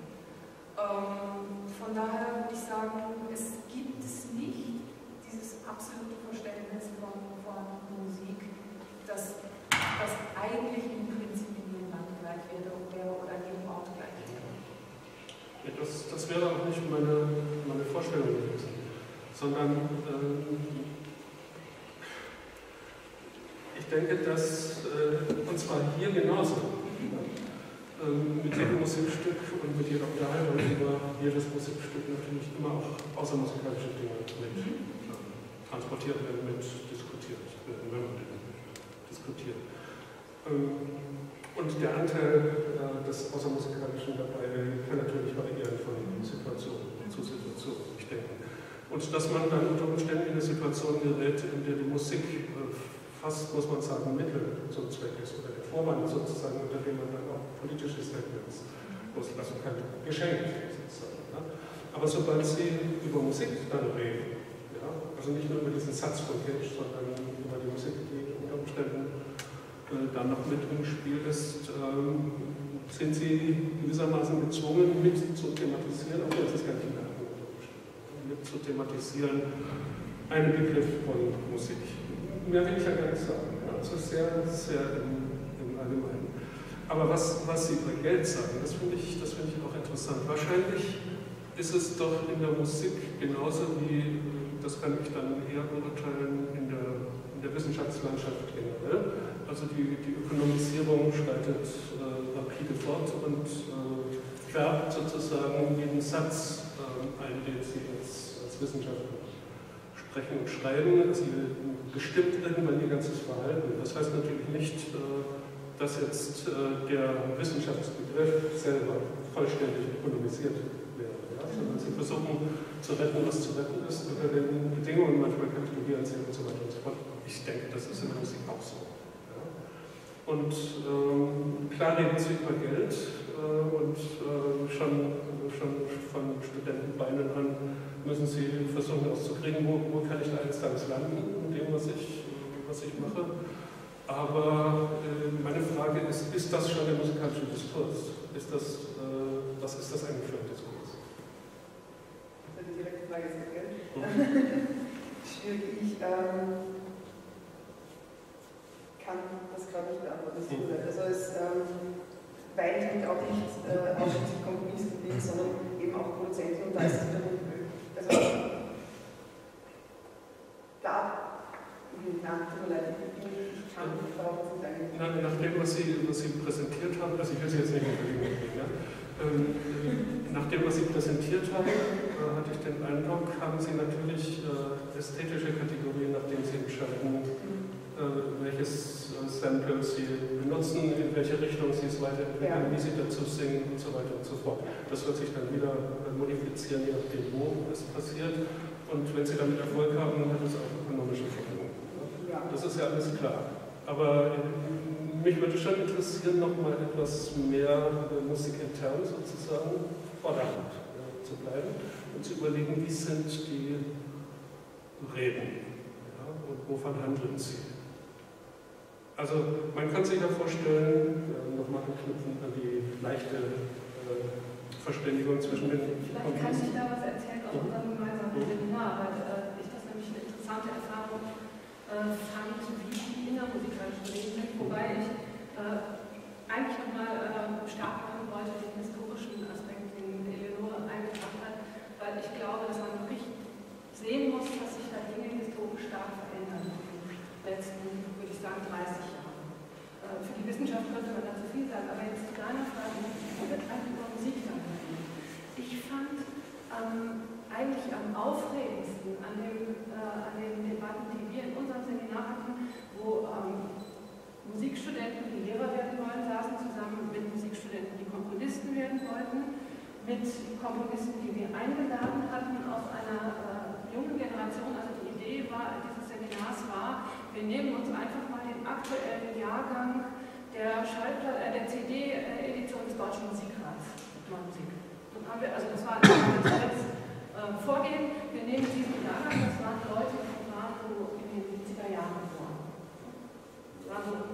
Ähm, von daher würde ich sagen, es gibt es nicht dieses absolute Verständnis von, von Musik, dass das eigentlich im Prinzip in jedem Land gleich wäre oder in jedem Ort gleich wäre. Ja, das, das wäre auch nicht meine, meine Vorstellung gewesen, sondern ähm, ich denke, dass, äh, und zwar hier genauso, ähm, mit jedem Musikstück und mit jeder Unterhaltung über jedes Musikstück natürlich immer auch außermusikalische Dinge mit äh, transportiert werden, mit diskutiert werden, wenn man diskutiert. Ähm, und der Anteil äh, des Außermusikalischen dabei kann natürlich variieren von Situation zu Situation, ich denke. Und dass man dann unter Umständen in eine Situation gerät, in der die Musik äh, fast, muss man sagen, Mittel zum Zweck ist oder der Vorwand sozusagen, unter dem man dann auch politische Statements loslassen kann, geschenkt sozusagen. Ja. Aber sobald Sie über Musik dann reden, ja, also nicht nur über diesen Satz von Cage, sondern über die Musik, die unter Umständen äh, dann noch mit im Spiel ist, ähm, sind Sie gewissermaßen gezwungen, mit zu thematisieren, auch wenn es gar nicht mehr unter Umständen, mit zu thematisieren, einen Begriff von Musik. Mehr will ich ja gar nicht sagen. Ja. Das ist sehr, sehr im, im Allgemeinen. Aber was, was Sie über Geld sagen, das finde ich, das finde ich auch interessant. Wahrscheinlich ist es doch in der Musik genauso wie, das kann ich dann eher beurteilen, in der, in der Wissenschaftslandschaft generell. Also die, die Ökonomisierung schreitet äh, rapide fort und äh, färbt sozusagen jeden Satz äh, ein, den Sie als, als Wissenschaftler sprechen und schreiben. Sie bestimmt irgendwann ihr ganzes Verhalten. Das heißt natürlich nicht, dass jetzt der Wissenschaftsbegriff selber vollständig ökonomisiert wäre, ja? Sondern sie versuchen zu retten, was zu retten ist, unter den Bedingungen, manchmal kalkulieren sie und so weiter und so fort. Ich denke, das ist in der Musik auch so. Ja? Und ähm, klar reden sie über Geld äh, und äh, schon, schon von Studentenbeinen an müssen Sie versuchen auszukriegen, wo, wo kann ich da eines Tages landen in dem, was ich, was ich mache. Aber äh, meine Frage ist, ist das schon der musikalische Diskurs? Ist das, äh, was ist das eigentlich für ein Diskurs? Eine direkte Frage ist das, gell? Mhm. Schwierig. Ich ähm, kann das gerade nicht beantworten. Mhm. Also es, ähm, weil ich nämlich auch nicht äh, ausschließlich Komponistin bin, sondern eben auch Produzentin und da ist es wiederum also, da, na, tut mir leid, ich kann darauf nicht eingehen. Nach, nach dem, was Sie, was Sie präsentiert haben, also ich will Sie jetzt nicht unbedingt kriegen, ja? ähm, nach dem, was Sie präsentiert haben, äh, hatte ich den Eindruck, haben Sie natürlich äh, ästhetische Kategorien, nach denen Sie entscheiden, äh, welches Sample sie benutzen, in welche Richtung sie es weiterentwickeln, ja. wie sie dazu singen und so weiter und so fort. Das wird sich dann wieder modifizieren, je nachdem, wo es passiert. Und wenn sie damit Erfolg haben, dann hat es auch ökonomische Folgen. Ja. Das ist ja alles klar. Aber mich würde schon interessieren, nochmal etwas mehr musikintern sozusagen vorderhand äh, zu bleiben und zu überlegen, wie sind die Reden, ja, und wovon handeln sie. Also man kann sich ja vorstellen, äh, nochmal anknüpfen an die leichte äh, Verständigung zwischen den Vielleicht kann ich da was erzählen aus unserem gemeinsamen Seminar, weil äh, ich das nämlich eine interessante Erfahrung äh, fand, wie die innermusikalischen Reden sind, wobei ich äh, eigentlich nochmal äh, stark machen wollte, den historischen Aspekt, den Eleonore eingebracht hat, weil ich glaube, dass man wirklich sehen muss, dass sich da Dinge historisch stark verändern in den letzten, würde ich sagen, dreißig Jahren. Äh, für die Wissenschaft könnte man dazu viel sagen, aber jetzt zu deiner Frage, wie wird eigentlich über Musik dann reden? Ich fand ähm, eigentlich am aufregendsten an, dem, äh, an den Debatten, die wir in unserem Seminar hatten, wo ähm, Musikstudenten, die Lehrer werden wollen, saßen zusammen mit Musikstudenten, die Komponisten werden wollten, mit Komponisten, die wir eingeladen hatten aus einer äh, jungen Generation. Also die Idee war, dieses Seminars war, wir nehmen uns einfach mal den aktuellen Jahrgang der, Schallplatte, äh, der C D-Edition des Deutschen Musikrats. Musik. Und haben wir, also das war das äh, Vorgehen, wir nehmen diesen Jahrgang, das waren Leute, die waren so in den siebziger Jahren geboren. Das waren so,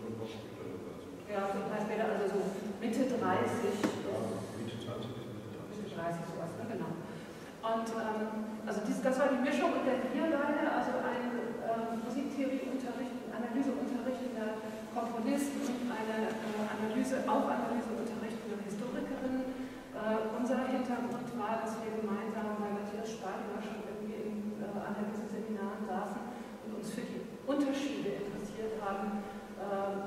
ja, so drei später, also so Mitte dreißig. Mitte dreißig, sowas, ne? Genau. Und ähm, also dies, das war die Mischung, und der wir beide, also ein äh, Musiktheorieunterricht, Analyseunterrichtender Komponist und eine äh, Analyse, auch Analyseunterrichtende Historikerin. Äh, unser Hintergrund war, dass wir gemeinsam bei Matthias Spadinger schon irgendwie in äh, Analyseseminaren saßen und uns für die Unterschiede interessiert haben äh,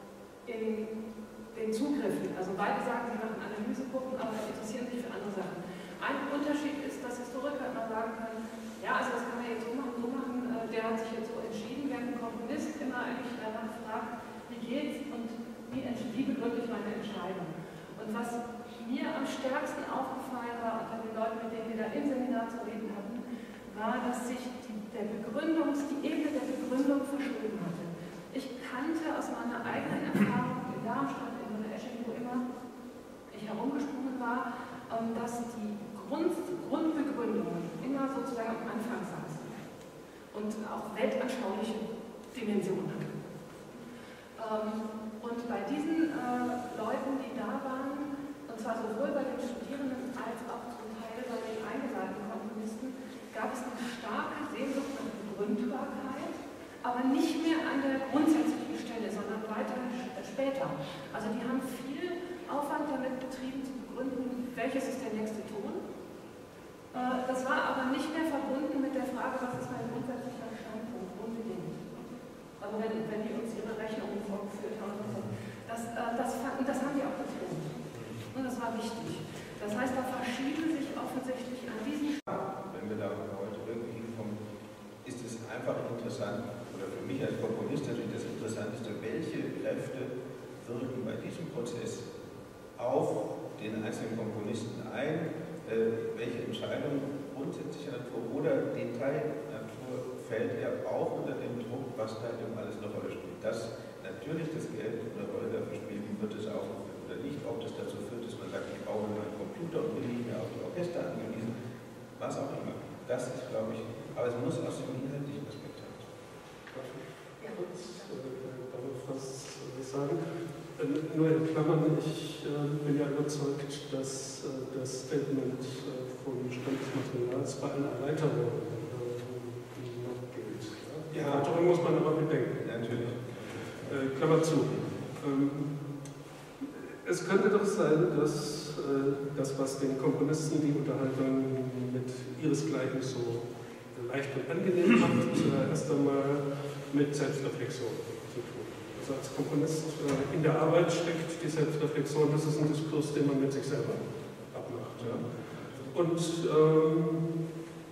in den Zugriffen. Also beide sagen, sie machen Analysegruppen, aber interessieren sich für andere Sachen. Ein Unterschied ist, dass Historiker immer sagen können, ja, also das kann man jetzt so machen, so machen, äh, der hat sich jetzt so entschieden, während ein Komponist immer eigentlich danach fragt, wie geht's und wie, wie begründe ich meine Entscheidung. Und was mir am stärksten aufgefallen war unter den Leuten, mit denen wir da im Seminar zu reden hatten, war, dass sich die, der Begründungs, die Ebene der Begründung verschoben hatte. Ich kannte aus meiner eigenen Erfahrung in Darmstadt, in Esching, wo immer ich herumgesprungen war, dass die Grund, Grundbegründungen immer sozusagen am Anfang saßen und auch weltanschauliche Dimensionen hatten. Und bei diesen Leuten, die da waren, und zwar sowohl bei den Studierenden als auch zum Teil bei den eingeladenen Komponisten, gab es eine starke Sehnsucht nach Begründbarkeit, aber nicht mehr an der grundsätzlichen Stelle, sondern weiter später. Also die haben viel Aufwand damit betrieben, zu begründen, welches ist der nächste Ton. Das war aber nicht mehr verbunden mit der Frage, was ist mein grundsätzlicher Standpunkt, unbedingt. Also wenn, wenn die uns ihre Rechnungen vorgeführt haben, das, das, das haben die auch betont. Und das war wichtig. Das heißt, da verschieben sich offensichtlich an diesen... Wenn wir da heute irgendwie hinkommen, ist es einfach interessant, oder für mich als Komponist natürlich das Interessanteste, welche Kräfte wirken bei diesem Prozess auf den einzelnen Komponisten ein, äh, welche Entscheidungen grundsätzlicher Natur oder Detailnatur fällt er auch unter dem Druck, was da eben alles eine Rolle spielt. Dass natürlich das Geld eine Rolle dafür spielen wird, es auch oder nicht, ob das dazu führt, dass man sagt, ich baue nur einen Computer und bin nicht mehr auf die Orchester angewiesen, was auch immer. Das ist, glaube ich, aber es muss aus dem inhaltlichen Aspekt sein. Ja, kurz, äh, darauf was sagen. Äh, nur in Klammern, ich äh, bin ja überzeugt, dass äh, das Statement äh, vom Stand des Materials bei einer Erweiterung äh, noch gilt. Ja? Die ja. Erweiterung muss man aber bedenken. Ja, natürlich. Äh, Klammer zu. Ähm, es könnte doch sein, dass äh, das, was den Komponisten die Unterhaltung mit ihresgleichen so leicht und angenehm macht, äh, erst einmal mit Selbstreflexion zu tun. Also als Komponist äh, in der Arbeit steckt die Selbstreflexion, das ist ein Diskurs, den man mit sich selber abmacht. Ja. Und ähm,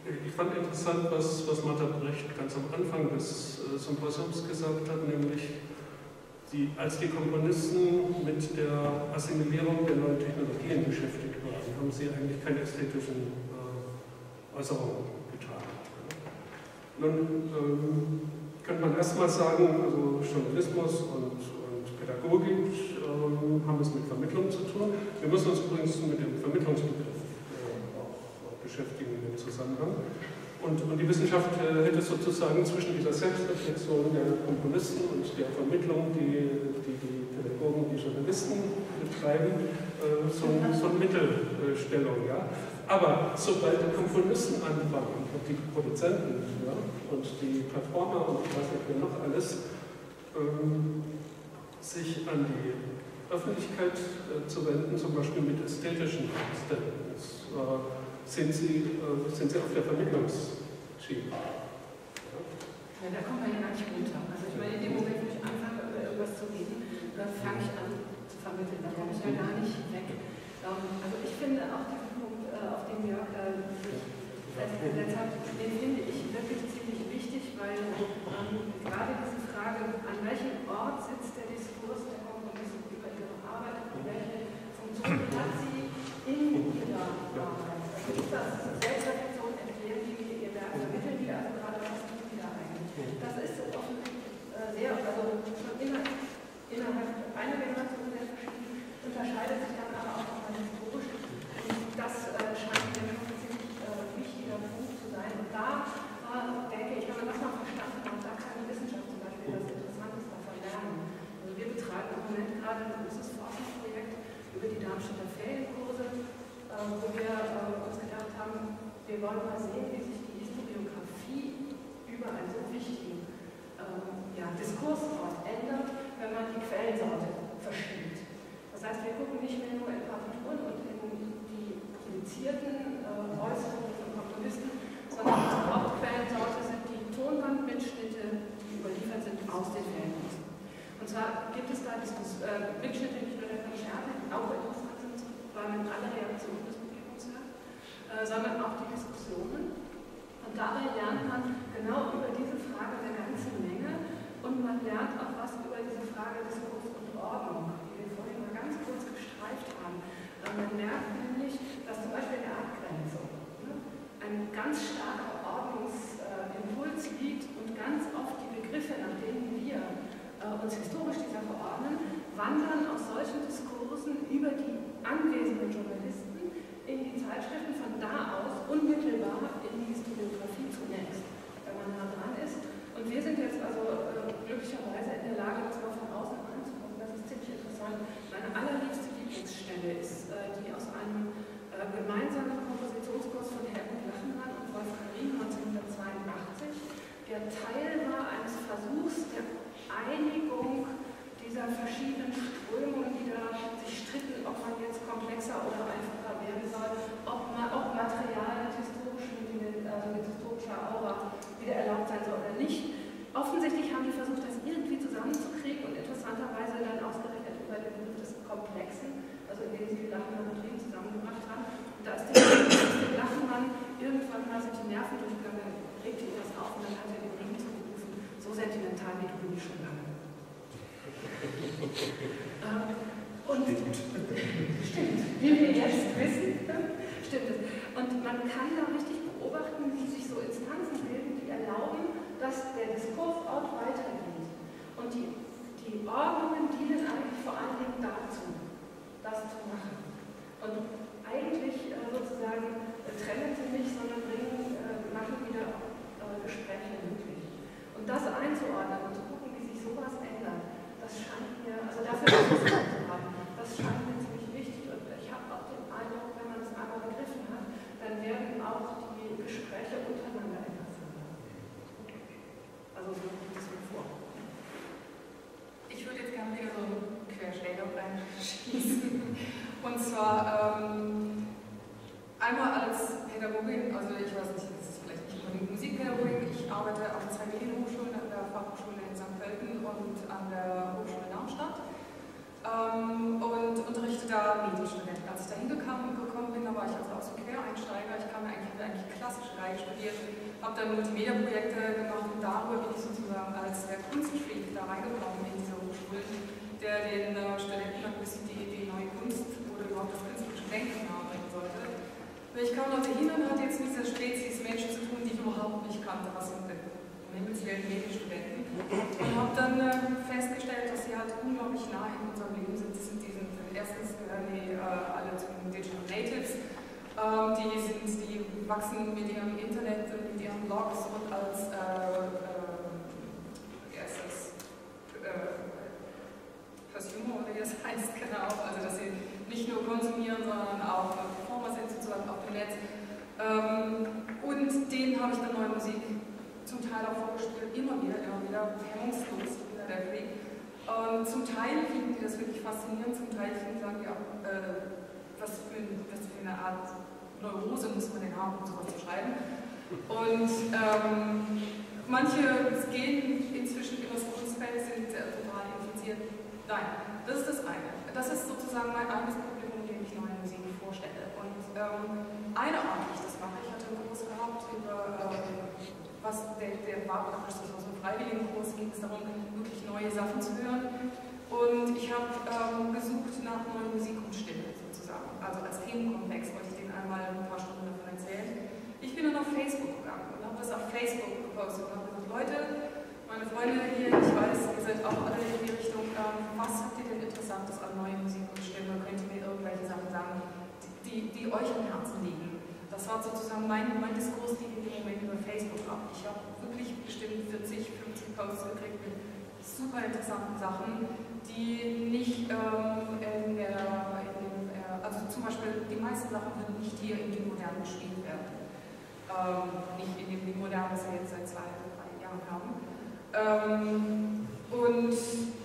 Ich fand interessant, was, was Martha Brecht ganz am Anfang des äh, Symposiums gesagt hat, nämlich, die, als die Komponisten mit der Assimilierung der neuen Technologien beschäftigt waren, haben sie eigentlich keine ästhetischen äh, Äußerungen getan. Nun ähm, könnte man erstmal sagen, also Journalismus und, und Pädagogik ähm, haben es mit Vermittlung zu tun. Wir müssen uns übrigens mit dem Vermittlungsbegriff äh, auch, auch beschäftigen in dem Zusammenhang. Und, und die Wissenschaft äh, hätte sozusagen zwischen dieser Selbstreflexion der Komponisten und der Vermittlung, die die, die Pädagogen, die Journalisten betreiben, äh, so, so eine Mittelstellung. Ja? Aber sobald die Komponisten anfangen, und die Produzenten ja, und die Performer und ich weiß nicht wer noch alles, ähm, sich an die Öffentlichkeit äh, zu wenden, zum Beispiel mit ästhetischen Statements, äh, Sind Sie, äh, sind Sie auf der Vermittlungsschiene? Ja? Ja, da kommt man ja gar nicht runter. Also ich meine, in dem Moment, wo ich anfange, über irgendwas zu reden, dann fange ich an zu vermitteln. Da komme ich ja gar nicht weg. Also ich finde auch diesen Punkt, auf den Jörg festgesetzt hat, den finde ich wirklich ziemlich wichtig, weil ähm, gerade diese Frage, an welchem Ort sitzt der Diskurs der Komponisten über ihre Arbeit und welche Funktion hat sie in ihrer Arbeit? Ist das Selbstreflexion, erklären die ihr Werk, vermitteln die, also gerade was tun die da eigentlich? Das ist offensichtlich äh, sehr, also schon inner, innerhalb einer Generation sehr verschieden, unterscheidet sich dann aber auch nochmal historisch. Und das äh, scheint mir schon ein ziemlich äh, wichtiger Punkt zu sein. Und da äh, denke ich, wenn man das mal verstanden hat, da kann die Wissenschaft zum Beispiel was Interessantes davon lernen. Also wir betreiben im Moment gerade ein großes Forschungsprojekt über die Darmstädter Ferienkurse, wo wir äh, uns gedacht haben, wir wollen mal sehen, wie sich die Historiografie über einen so wichtigen ähm, ja, Diskursort ändert, wenn man die Quellensorte verschiebt. Das heißt, wir gucken nicht mehr nur in Partituren und in die publizierten äh, Äußerungen von Komponisten, sondern die Hauptquellensorte sind die Tonbandmitschnitte, die überliefert sind aus den Ferienkursen. Und zwar gibt es da Diskus äh, Mitschnitte nicht nur der Konzerte, die auch interessant sind, weil man alle Reaktionen des Publikums hört, äh, sondern auch die Diskussionen. Und dabei lernt man genau über diese Frage eine ganze Menge und man lernt auch was über diese Frage Diskurs und Ordnung, die wir vorhin mal ganz kurz gestreift haben. Äh, man merkt nämlich, dass zum Beispiel in der Abgrenzung ne, ein ganz starker Ordnungsimpuls äh, liegt und ganz oft die Begriffe, nach denen wir äh, uns historisch dieser verordnen, wandern aus solchen Diskursen über die anwesenden Journalisten in die Zeitschriften, von da aus unmittelbar in die Historiografie zunächst, wenn man nah dran ist. Und wir sind jetzt also äh, glücklicherweise in der Lage, das mal von außen anzugucken. Das ist ziemlich interessant. Meine allerliebste Lieblingsstelle ist äh, die aus einem äh, gemeinsamen Kompositionskurs von Helmut Lachenmann und Wolfgang Riem neunzehnhundertzweiundachtzig, der Teil war eines Versuchs der Einigung dieser verschiedenen Strömungen, die da sich stritten, ob man jetzt komplexer oder einfacher werden soll, ob, man, ob Material mit, historischen, mit, also mit historischer Aura wieder erlaubt sein soll oder nicht. Offensichtlich haben die versucht, das irgendwie zusammenzukriegen und interessanterweise dann ausgerechnet über den Begriff des Komplexen, also indem sie Lachenmann und Riem zusammengebracht haben. Und da ist der Lachenmann irgendwann mal sind die Nerven durchgegangen, regte ihn das auf und dann hat er den Riem zugerufen, so sentimental wie du nie schon lange. ähm, und stimmt, wie wir jetzt wissen, stimmt es. Und man kann da richtig beobachten, wie sich so Instanzen bilden, die erlauben, dass der Diskursort weitergeht. Und die, die Ordnungen dienen eigentlich vor allen Dingen dazu, das zu machen. Und eigentlich äh, sozusagen äh, trennen sie nicht, sondern bringen, äh, machen wieder äh, Gespräche möglich. Und das einzuordnen und zu gucken, wie sich sowas ändert, das scheint mir, also dafür muss man zu haben, das scheint mir ziemlich wichtig. Und ich habe auch den Eindruck, wenn man das einmal begriffen hat, dann werden auch die Gespräche untereinander interessanter. Also so kommt es mir vor. Ich würde jetzt gerne wieder so einen Querschläger reinschießen. Und zwar ähm, einmal als Pädagogin, also ich weiß nicht, das ist vielleicht nicht unbedingt Musikpädagogin, ich arbeite auf zwei Medienhochschulen, an der Fachhochschule in Sankt Pölten und an der Hochschule Darmstadt ähm, und unterrichte da Medienstudenten. Als ich da hingekommen bin, da war ich also auch so Quereinsteiger, ich kam eigentlich, eigentlich klassisch klassische Geige studiert, habe dann Multimedia-Projekte gemacht und darüber bin ich sozusagen als der Kunstfreak da reingekommen in diese Hochschulen, der den äh, Studenten ein bisschen die Idee neue Kunst oder überhaupt das künstlerische Denken nahebringen sollte. Ich kam dort hin und hatte jetzt mit dieser Spezies Menschen zu tun, die ich überhaupt nicht kannte, was sind denn Himmelswelt Medienstudenten. Und habe dann äh, festgestellt, dass sie halt unglaublich nah in unserem Leben sind. Das sind die, sind, erstens gehören die äh, alle zu den Digital Natives. Ähm, die, sind, die wachsen mit ihrem Internet und mit ihren Blogs und als äh, äh, wie heißt das? Äh, Consumer oder wie das heißt, genau. Also dass sie nicht nur konsumieren, sondern auch Performer sind sozusagen auf dem Netz. Ähm, und denen habe ich dann neue Musik zum Teil auch vorgespielt, immer wieder, immer wieder hemmungslos, wieder der Freak. Und zum Teil finden die das wirklich faszinierend, zum Teil finden die sagen, ja, äh, was, für, was für eine Art Neurose muss man denn haben, um sowas zu schreiben. Und ähm, manche gehen inzwischen in das Kunstfeld, sind äh, total infiziert. Nein, das ist das eine. Das ist sozusagen mein eigenes Publikum, dem ich neue Musik vorstelle. Und ähm, eine Art, wie ich das mache, ich hatte einen Kurs gehabt über, ähm, was der, der war praktisch aus einem freiwilligen Kurs, ging es darum, wirklich neue Sachen zu hören. Und ich habe ähm, gesucht nach neuer Musik und Stimme sozusagen. Also als Themenkomplex wollte ich denen einmal ein paar Stunden davon erzählen. Ich bin dann auf Facebook gegangen und habe das auf Facebook gepostet und habe gesagt, Leute, meine Freunde hier, ich weiß, ihr seid auch alle in die Richtung, ähm, was habt ihr denn Interessantes an neue Musik und Stimme? Könnt ihr mir irgendwelche Sachen sagen, die, die euch am Herzen liegen? Das war sozusagen mein, mein Diskurs, den ich im Moment über Facebook habe. Ich habe wirklich bestimmt vierzig, fünfzig Posts gekriegt mit super interessanten Sachen, die nicht ähm, in der, in dem, äh, also zum Beispiel die meisten Sachen würden nicht hier in den Modernen gespielt werden. Ähm, nicht in dem Modernen, das wir jetzt seit zwei, drei Jahren haben. Ähm, und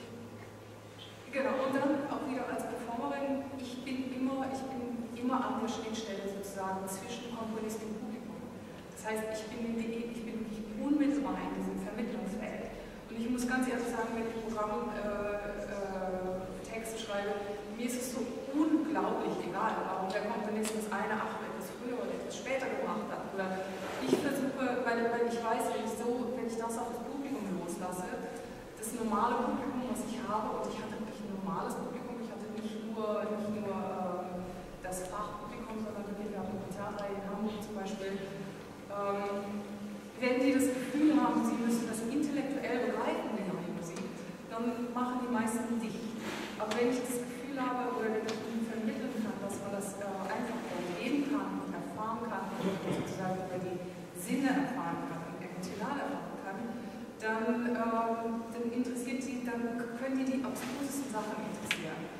genau, und dann auch wieder als Performerin, ich bin immer, ich bin immer an der Schnittstelle sozusagen zwischen Komponist und Publikum. Das heißt, ich bin, die, ich bin unmittelbar in diesem Vermittlungsfeld. Und ich muss ganz ehrlich sagen, wenn ich Programm äh, äh, Texte schreibe, mir ist es so unglaublich egal, warum der Komponist das eine Achtel etwas früher oder etwas später gemacht hat. Oder ich versuche, weil, weil ich weiß, wenn ich, so, wenn ich das auf das Publikum loslasse, das normale Publikum, was ich habe, und ich hatte wirklich ein normales Publikum, ich hatte nicht nur, nicht nur ähm, das Fachpublikum, sondern wirklich, wir haben eine Konzertreihe in Hamburg zum Beispiel. Ähm, wenn die das Gefühl haben, sie müssen das intellektuell begreifen, die neue Musik, dann machen die meisten dicht. Aber wenn ich das Gefühl habe, oder wenn ich ihnen vermitteln kann, dass man das äh, einfach erleben kann und erfahren kann, und sozusagen über die Sinne erfahren kann und emotional erfahren kann, dann, ähm, dann interessiert sie, dann können die die abstrusesten Sachen interessieren.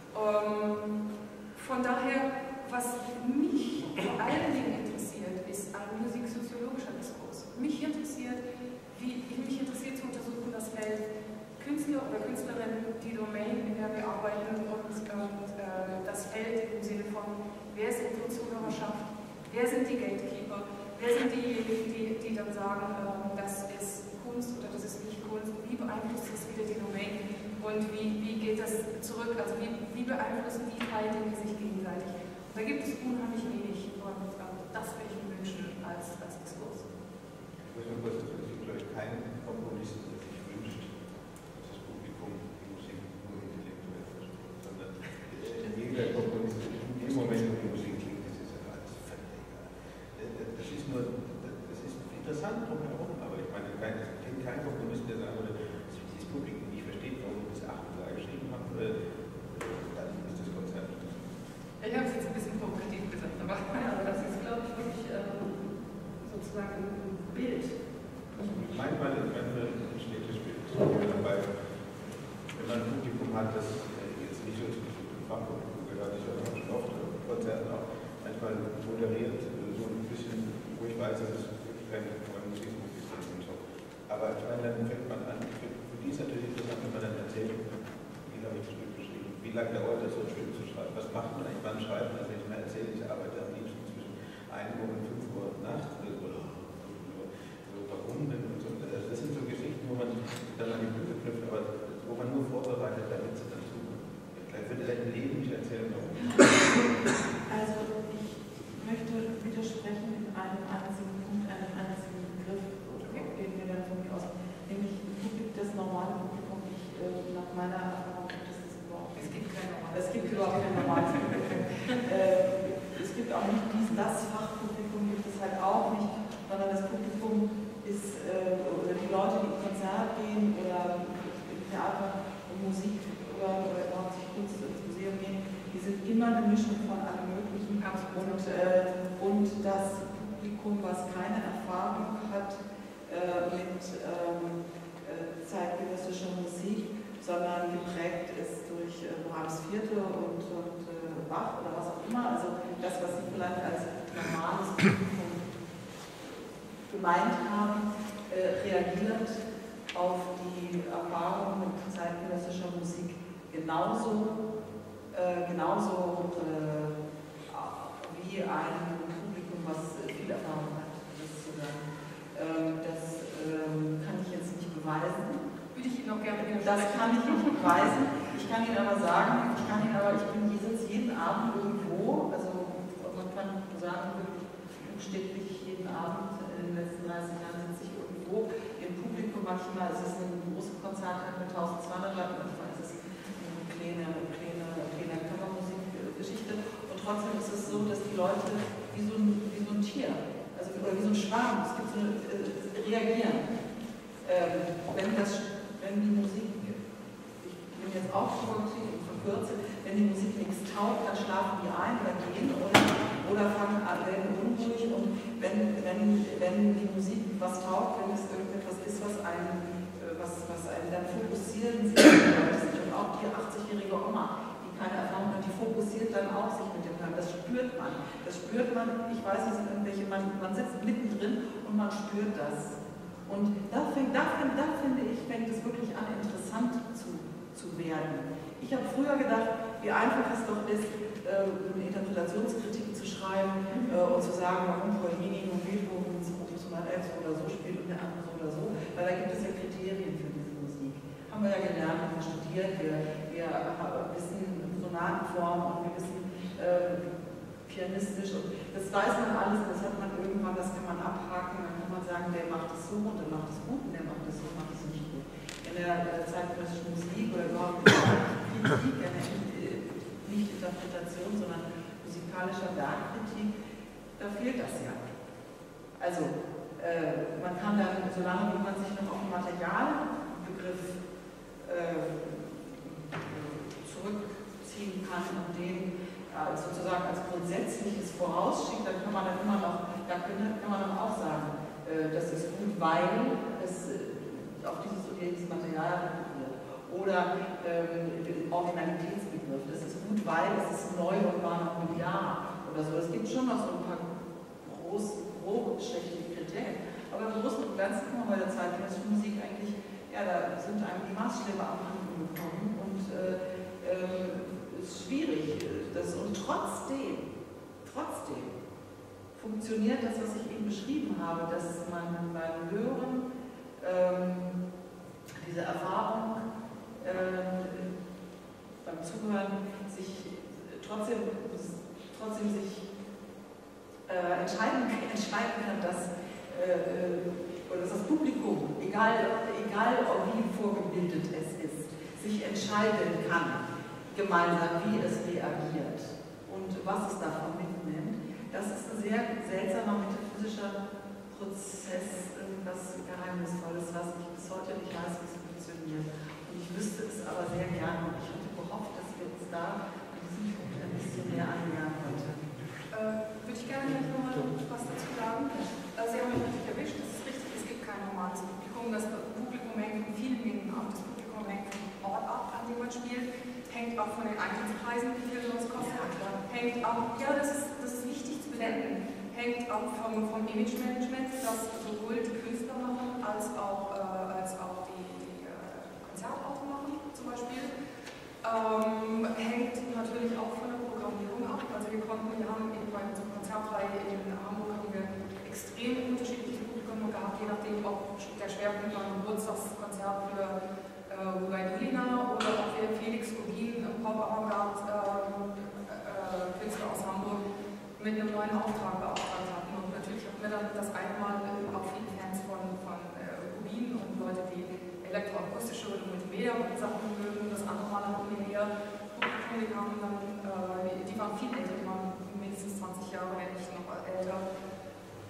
Ähm, von daher, was mich vor allen Dingen interessiert, ist ein musiksoziologischer Diskurs. Mich interessiert, wie, mich interessiert zu untersuchen, das Feld Künstler oder Künstlerinnen, die Domain, in der wir arbeiten, und, und äh, das Feld im Sinne von, wer ist unsere Zuhörerschaft, wer sind die Gatekeeper, wer sind diejenigen, die, die dann sagen, äh, das ist Kunst oder das ist nicht Kunst, wie beeinflusst das wieder die Domain und wie, wie geht das zurück, also wie, wie beeinflussen die drei Dinge sich gegenseitig. Und da gibt es unheimlich wenig und äh, das würde ich mir wünschen als, als Diskurs. Ich muss nur kurz, es gibt, glaube ich, keinen Komponisten, der sich wünscht, dass das Publikum die Musik nur intellektuell versteht, sondern jeder Komponist, in dem Moment, wo die Musik klingt, ist es ja alles völlig egal. Das ist nur, das ist interessant drumherum, aber ich meine, kein, es gibt keinen Komponist, der sagen würde, das Publikum nicht versteht, warum ich das achtmal geschrieben habe, dann ist das Konzert. Ich habe es jetzt ein bisschen provokativ gesagt, aber ja, aber das ist, glaube ich, wirklich ähm, sozusagen ein Bild. Also manchmal entsteht das Bild. Weil, wenn man ein Publikum hat, das jetzt nicht so zum Fachpublikum gehört, ich habe schon oft Konzerten auch manchmal moderiert, so ein bisschen, wo ich weiß, dass es wirklich keine Musikmusik ist und so. Aber ich meine, dann fängt man an, für die ist natürlich interessant, wenn man dann erzählt, wie habe ich das Stück geschrieben, wie lange dauert das, so ein Stück zu schreiben, was macht man eigentlich beim Schreiben, also wenn ich mal erzähle, ich arbeite am liebsten zwischen ein Uhr und fünf Uhr nachts oder warum denn und so. Das sind so Geschichten, wo man dann an die Brücke knüpft, aber wo man nur vorbereitet, damit sie dann zuhören. Vielleicht wird er ein Leben nicht erzählen, warum. Also ich möchte widersprechen mit einem einzigen überhaupt kein normales Publikum. Äh, es gibt auch nicht dies, das Fachpublikum, gibt es halt auch nicht, sondern das Publikum ist, äh, oder die Leute, die ins Konzert gehen oder im Theater und Musik hören oder überhaupt sich Kunst ins Museum gehen, die sind immer eine Mischung von allem Möglichen. Und, äh, und das Publikum, was keine Erfahrung hat äh, mit ähm, äh, zeitgenössischer Musik, sondern geprägt ist durch äh, Brahms Vierte und, und äh, Bach oder was auch immer, also das, was Sie vielleicht als normales Publikum gemeint haben, äh, reagiert auf die Erfahrung mit zeitgenössischer Musik genauso, äh, genauso äh, wie ein Publikum, was viel Erfahrung hat. Das, ähm, das ähm, kann ich jetzt nicht beweisen. Würde ich Ihnen auch gerne Das kann ich nicht beweisen. Ich kann Ihnen aber sagen, ich kann Ihnen aber, ich bin sitze jeden Abend irgendwo, also man kann sagen, wirklich buchstäblich jeden Abend in den letzten dreißig Jahren sitze ich irgendwo im Publikum. Manchmal ist es eine große Konzert mit eintausendzweihundert Leuten, manchmal ist es eine kleine, kleine, kleine Kammermusikgeschichte. Und trotzdem ist es so, dass die Leute wie so ein, wie so ein Tier, also oder wie so ein Schwarm, es gibt so eine, äh, reagieren. Ähm, wenn, das, wenn die Musik, ich bin jetzt auch schon verkürze, wenn die Musik nichts taugt, dann schlafen die ein oder gehen oder, oder fangen an, werden unruhig. Und wenn, wenn, wenn die Musik was taugt, wenn es irgendetwas ist, was einen, was, was einen dann fokussieren sieht, und auch die achtzig-jährige Oma, die keine Erfahrung hat, die fokussiert dann auch sich mit dem Hören. Das spürt man. Das spürt man, ich weiß, es sind irgendwelche, man, man sitzt mittendrin und man spürt das. Und da, fängt, da, da finde ich, fängt es wirklich an, interessant zu, zu werden. Ich habe früher gedacht, wie einfach es doch ist, äh, eine Interpretationskritik zu schreiben äh, und zu sagen, warum Paganini und Beethoven so oder so spielt und der andere so oder so, weil da gibt es ja Kriterien für diese Musik. Haben wir ja gelernt, haben wir studiert, wir, wir wissen Sonatenform und wir wissen äh, pianistisch und das weiß man alles, das hat man irgendwann, das kann man abhaken, dann kann man sagen, der macht es so und der macht es gut und der macht es so und macht es nicht gut. In der zeitgenössischen Musik oder überhaupt in der Kritik, nicht Interpretation, sondern musikalischer Werkkritik, da fehlt das ja. Also, äh, man kann dann, solange man sich noch auf den Materialbegriff äh, zurückziehen kann und den äh, sozusagen als Grundsätzliches vorausschickt, dann kann man dann immer noch, da kann, kann man dann auch sagen, äh, das ist gut, weil es äh, auf dieses oder dieses Material wird. Oder ähm, Originalitätsbegriff, das ist gut, weil es ist neu und war noch ein Jahr oder so. Es gibt schon noch so ein paar groß, grob schlechte Kriterien. Aber im Großen und Ganzen kann man bei der zeitgenössischen Musik eigentlich, ja, da sind einem die Maßstäbe abhanden gekommen und äh, äh, ist schwierig. Das, und trotzdem, trotzdem funktioniert das, was ich eben beschrieben habe, dass man beim Hören ähm, diese Erfahrung äh, beim Zuhören sich trotzdem, trotzdem sich äh, entscheiden, entscheiden kann, dass, äh, oder dass das Publikum, egal, egal wie vorgebildet es ist, sich entscheiden kann, gemeinsam, wie es reagiert und was es davon mitnimmt. Das ist ein sehr seltsamer metaphysischer Prozess, irgendwas Geheimnisvolles, was ich bis heute nicht weiß, wie es funktioniert. Und ich wüsste es aber sehr gerne. Und ich hatte gehofft, dass wir uns da an diesem Punkt ein bisschen mehr annähern heute. Äh, würde ich gerne noch mal was dazu sagen. Äh, Sie haben mich natürlich erwischt, das ist richtig, es gibt kein normales Publikum. Das Publikum hängt von vielen Dingen ab. Das Publikum hängt vom Ort ab, an dem man spielt, hängt auch von den Eintrittspreisen, wie viel sowas kostet. Hängt auch, ja, das ist, das ist wichtig zu benennen, hängt auch vom, vom Image-Management, das sowohl die Künstler machen, als auch, äh, als auch die, die äh, Konzertautoren zum Beispiel. Ähm, hängt natürlich auch von der Programmierung ab. Also wir konnten, wir haben eben bei unserer Konzertreihe in Hamburg haben wir extrem unterschiedliche Publikum gehabt, je nachdem, ob der Schwerpunkt war ein Geburtstagskonzert für äh, Rubin Julina oder ob wir Felix Gogin, Pop-Avantgarde äh, äh, Künstler aus Hamburg mit einem neuen Auftrag beauftragt hatten. Und natürlich hatten wir dann das eine Mal auch viele Fans von, von äh, Gogin und Leute, die elektroakustische oder Multimedia-Sachen mögen. Das andere Mal hatten wir eher Publikum, die kamen dann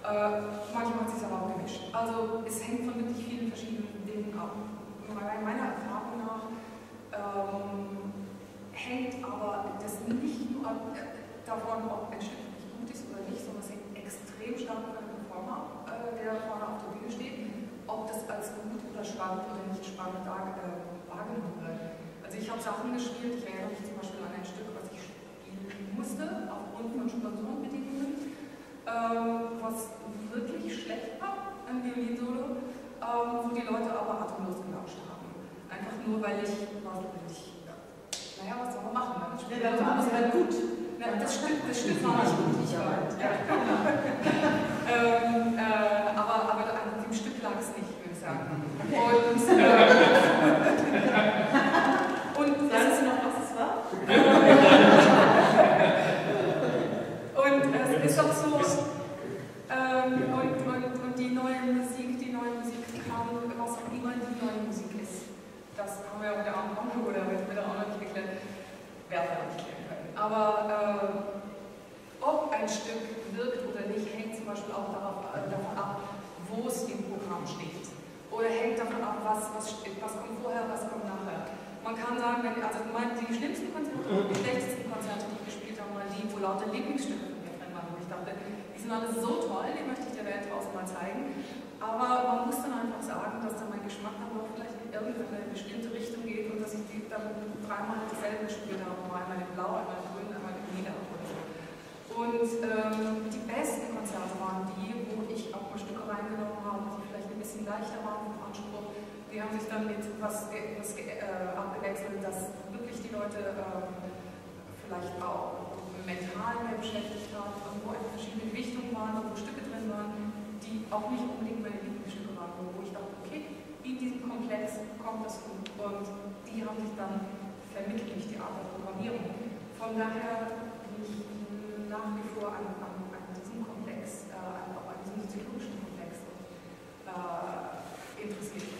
Äh, manchmal hat es sich aber auch gemischt. Also es hängt von wirklich vielen verschiedenen Dingen ab. Meiner Erfahrung nach ähm, hängt aber das nicht nur davon, ob ein Stück nicht gut ist oder nicht, sondern es hängt extrem stark von dem Performer, äh, der vorne auf der Bühne steht, ob das als gut oder spannend oder nicht spannend äh, wahrgenommen wird. Also ich habe Sachen gespielt, ich erinnere mich zum Beispiel an ein Stück, was ich spielen musste, aufgrund von Sponsorenbedingungen, ähm, was wirklich schlecht war, ein Violinsolo, ähm, wo die Leute aber atemlos gelauscht haben. Einfach nur, weil ich, was ich, naja, was soll man machen? Dann spielt ja, dann war es halt gut. Na, das, Stück, das Stück war nicht gut, ich war. Ja. ähm, äh, aber, aber an dem Stück lag es nicht, würde ich sagen. Okay. Und, äh, und sagen Sie noch, was es war? Und es ist auch so, ähm, und, und, und die neue Musik, die neue Musik kam, was auch immer die neue Musik ist. Das haben wir ja mit der Anfang oder mit der auch noch nicht geklärt, werden wir nicht klären können. Aber äh, ob ein Stück wirkt oder nicht, hängt zum Beispiel auch darauf, äh, davon ab, wo es im Programm steht. Oder hängt davon ab, was, was, was kommt vorher, was kommt nachher. Man kann sagen, wenn, also die schlimmsten Konzerte, die schlechtesten Konzerte, die ich gespielt habe, waren die, wo lauter Lieblingsstücke von mir drin waren. Und ich dachte, die sind alle so toll, die möchte ich der Welt draußen mal zeigen. Aber man muss dann einfach sagen, dass dann mein Geschmack dann auch vielleicht in irgendeine bestimmte Richtung geht und dass ich die dann dreimal dasselbe gespielt habe, einmal in Blau, einmal in Grün, einmal in Lila oder so. Und ähm, die besten Konzerte waren die, wo ich auch mal Stücke reingenommen habe, die vielleicht ein bisschen leichter waren vom Anspruch. Die haben sich dann mit was, was äh, abgewechselt, dass wirklich die Leute äh, vielleicht auch mental mehr beschäftigt haben, wo einfach verschiedene Gewichtungen waren, wo Stücke drin waren, die auch nicht unbedingt meine Lieblingsstücke waren, wo ich dachte, okay, in diesem Komplex kommt das gut. Und die haben sich dann vermittelt durch die Art der Programmierung. Von daher bin ich nach wie vor an, an, an diesem Komplex, äh, auch an diesem psychologischen Komplex äh, interessiert.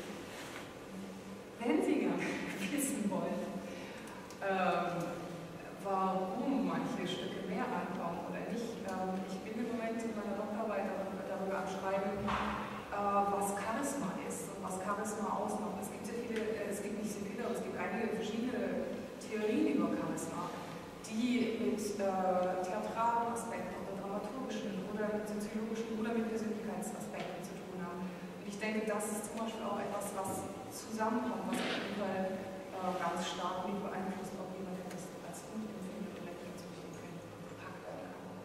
Wenn Sie gerne wissen wollen, ähm, warum manche Stücke mehr ankommen oder nicht, ähm, ich bin im Moment in meiner Doktorarbeit darüber am Schreiben, äh, was Charisma ist und was Charisma ausmacht. Es gibt sehr viele, äh, es gibt nicht sehr viele, aber es gibt einige verschiedene Theorien über Charisma, die mit äh, theatralen Aspekten oder dramaturgischen oder mit soziologischen oder mit Persönlichkeitsaspekten zu tun haben. Und ich denke, das ist zum Beispiel auch etwas, was zusammenkommt, was auf jeden Fall äh, ganz stark mit beeinflusst, ob jemand etwas als gut empfindet oder nicht als gut empfindet, gepackt werden kann.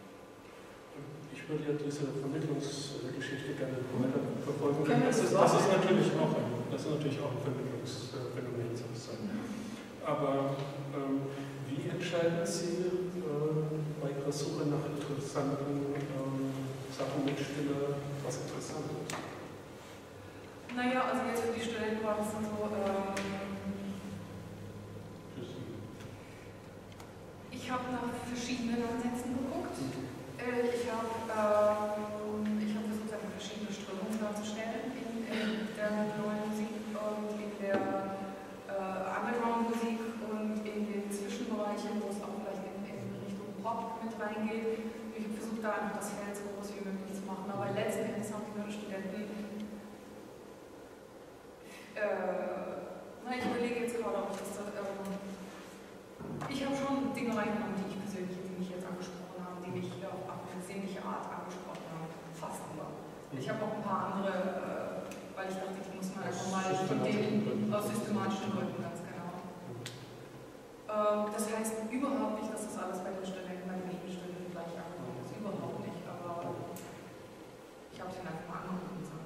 Ich würde ja diese Vermittlungsgeschichte gerne weiter verfolgen. Das ist, das, ist natürlich auch ein, das ist natürlich auch ein Vermittlungsphänomen sozusagen. Aber ähm, wie entscheiden Sie äh, bei Ihrer Suche nach interessanten ähm, Sachen mit Stille, was interessant ist? Naja, also jetzt für die Studenten war das dann so, ähm, ich habe nach verschiedenen Ansätzen geguckt. Äh, ich habe ähm, ich hab versucht, eine verschiedene Strömungen darzustellen in, in der neuen Musik und in der äh, Underground-Musik und in den Zwischenbereichen, wo es auch vielleicht in, in Richtung Pop mit reingeht. Ich habe versucht, da einfach das Feld so groß wie möglich zu machen. Aber letzten Endes haben die Studenten Äh, na, ich überlege jetzt gerade, ob ich das. Ähm, ich habe schon Dinge reingenommen, die ich persönlich, die mich jetzt angesprochen haben, die mich äh, auf eine sinnliche Art angesprochen haben. Fast nur. Ich habe auch ein paar andere, äh, weil ich dachte, ich muss mal einfach mal den aus systematischen Gründen, ganz genau. Äh, das heißt überhaupt nicht, dass das alles bei den Studenten, bei den Nebenstudenten gleich ankommt. Das ist überhaupt nicht, aber ich habe es ihnen einfach mal angeguckt und gesagt.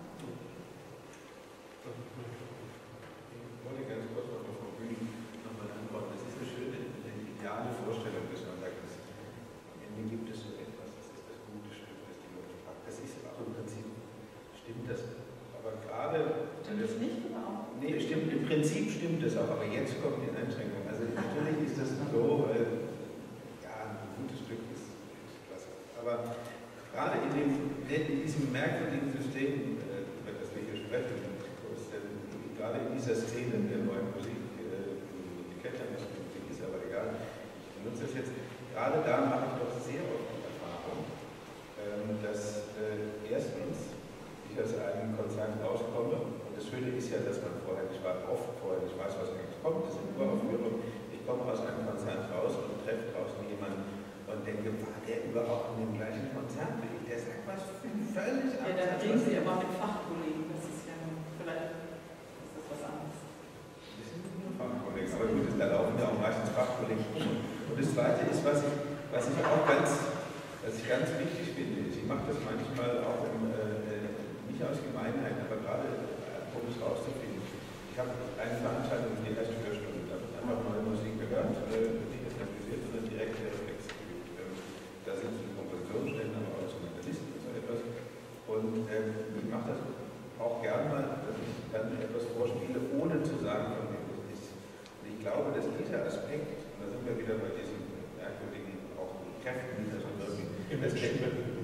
Ich wollte ganz kurz noch auf Frau Bühn nochmal antworten. Das ist eine schöne, eine ideale Vorstellung, dass man sagt, dass am Ende gibt es so etwas, das ist das gute Stück, das die Leute packt. Das ist auch im Prinzip, stimmt das. Aber gerade. Stimmt das nicht, oder auch? Nee, stimmt, im Prinzip stimmt das auch, aber jetzt kommt die Einschränkung. Also natürlich ist das so, weil ja, ein gutes Stück ist, ist klasse. Aber gerade in, dem, in diesem merkwürdigen System, über das wir hier sprechen, gerade in dieser Szene der neuen Musik, äh, die Kettlermusik ist aber egal, ich benutze das jetzt, gerade da mache ich doch sehr oft die Erfahrung, ähm, dass äh, ich aus einem Konzert rauskomme. Und das Schöne ist ja, dass man vorher nicht weiß, oft vorher nicht weiß, was eigentlich kommt. Das sind Uraufführungen. Ich komme aus einem Konzert raus und treffe draußen jemanden und denke, war der überhaupt in dem gleichen Konzert wie ich? Der sagt was völlig anderes. Ja, da reden Sie aber mit Fachkollegen, das ist ja vielleicht ist das was anderes. Das sind nur Fachkollegen, aber gut, da laufen ja auch meistens Fachkollegen rum. Und das Zweite ist, was ich, was ich auch ganz, was ich ganz wichtig finde, ist, ich mache das manchmal auch im, äh, nicht aus Gemeinheit, aber gerade äh, um es rauszufinden. Ich habe eine Veranstaltung, die heißt Hörstunde, da habe ich einfach neue Musik gehört, äh, nicht analysiert, sondern direkt der Reflex geübt. Ähm, da sind so Kompositionsstellen, aber auch Instrumentalisten und so etwas. Und ähm, ich mache das auch gerne mal, dass ich dann etwas vorspiele, ohne zu sagen, von wem das ist. Und ich glaube, dass dieser Aspekt, und da sind wir wieder bei diesen merkwürdigen auch Kräften, die da so wirken, das Image.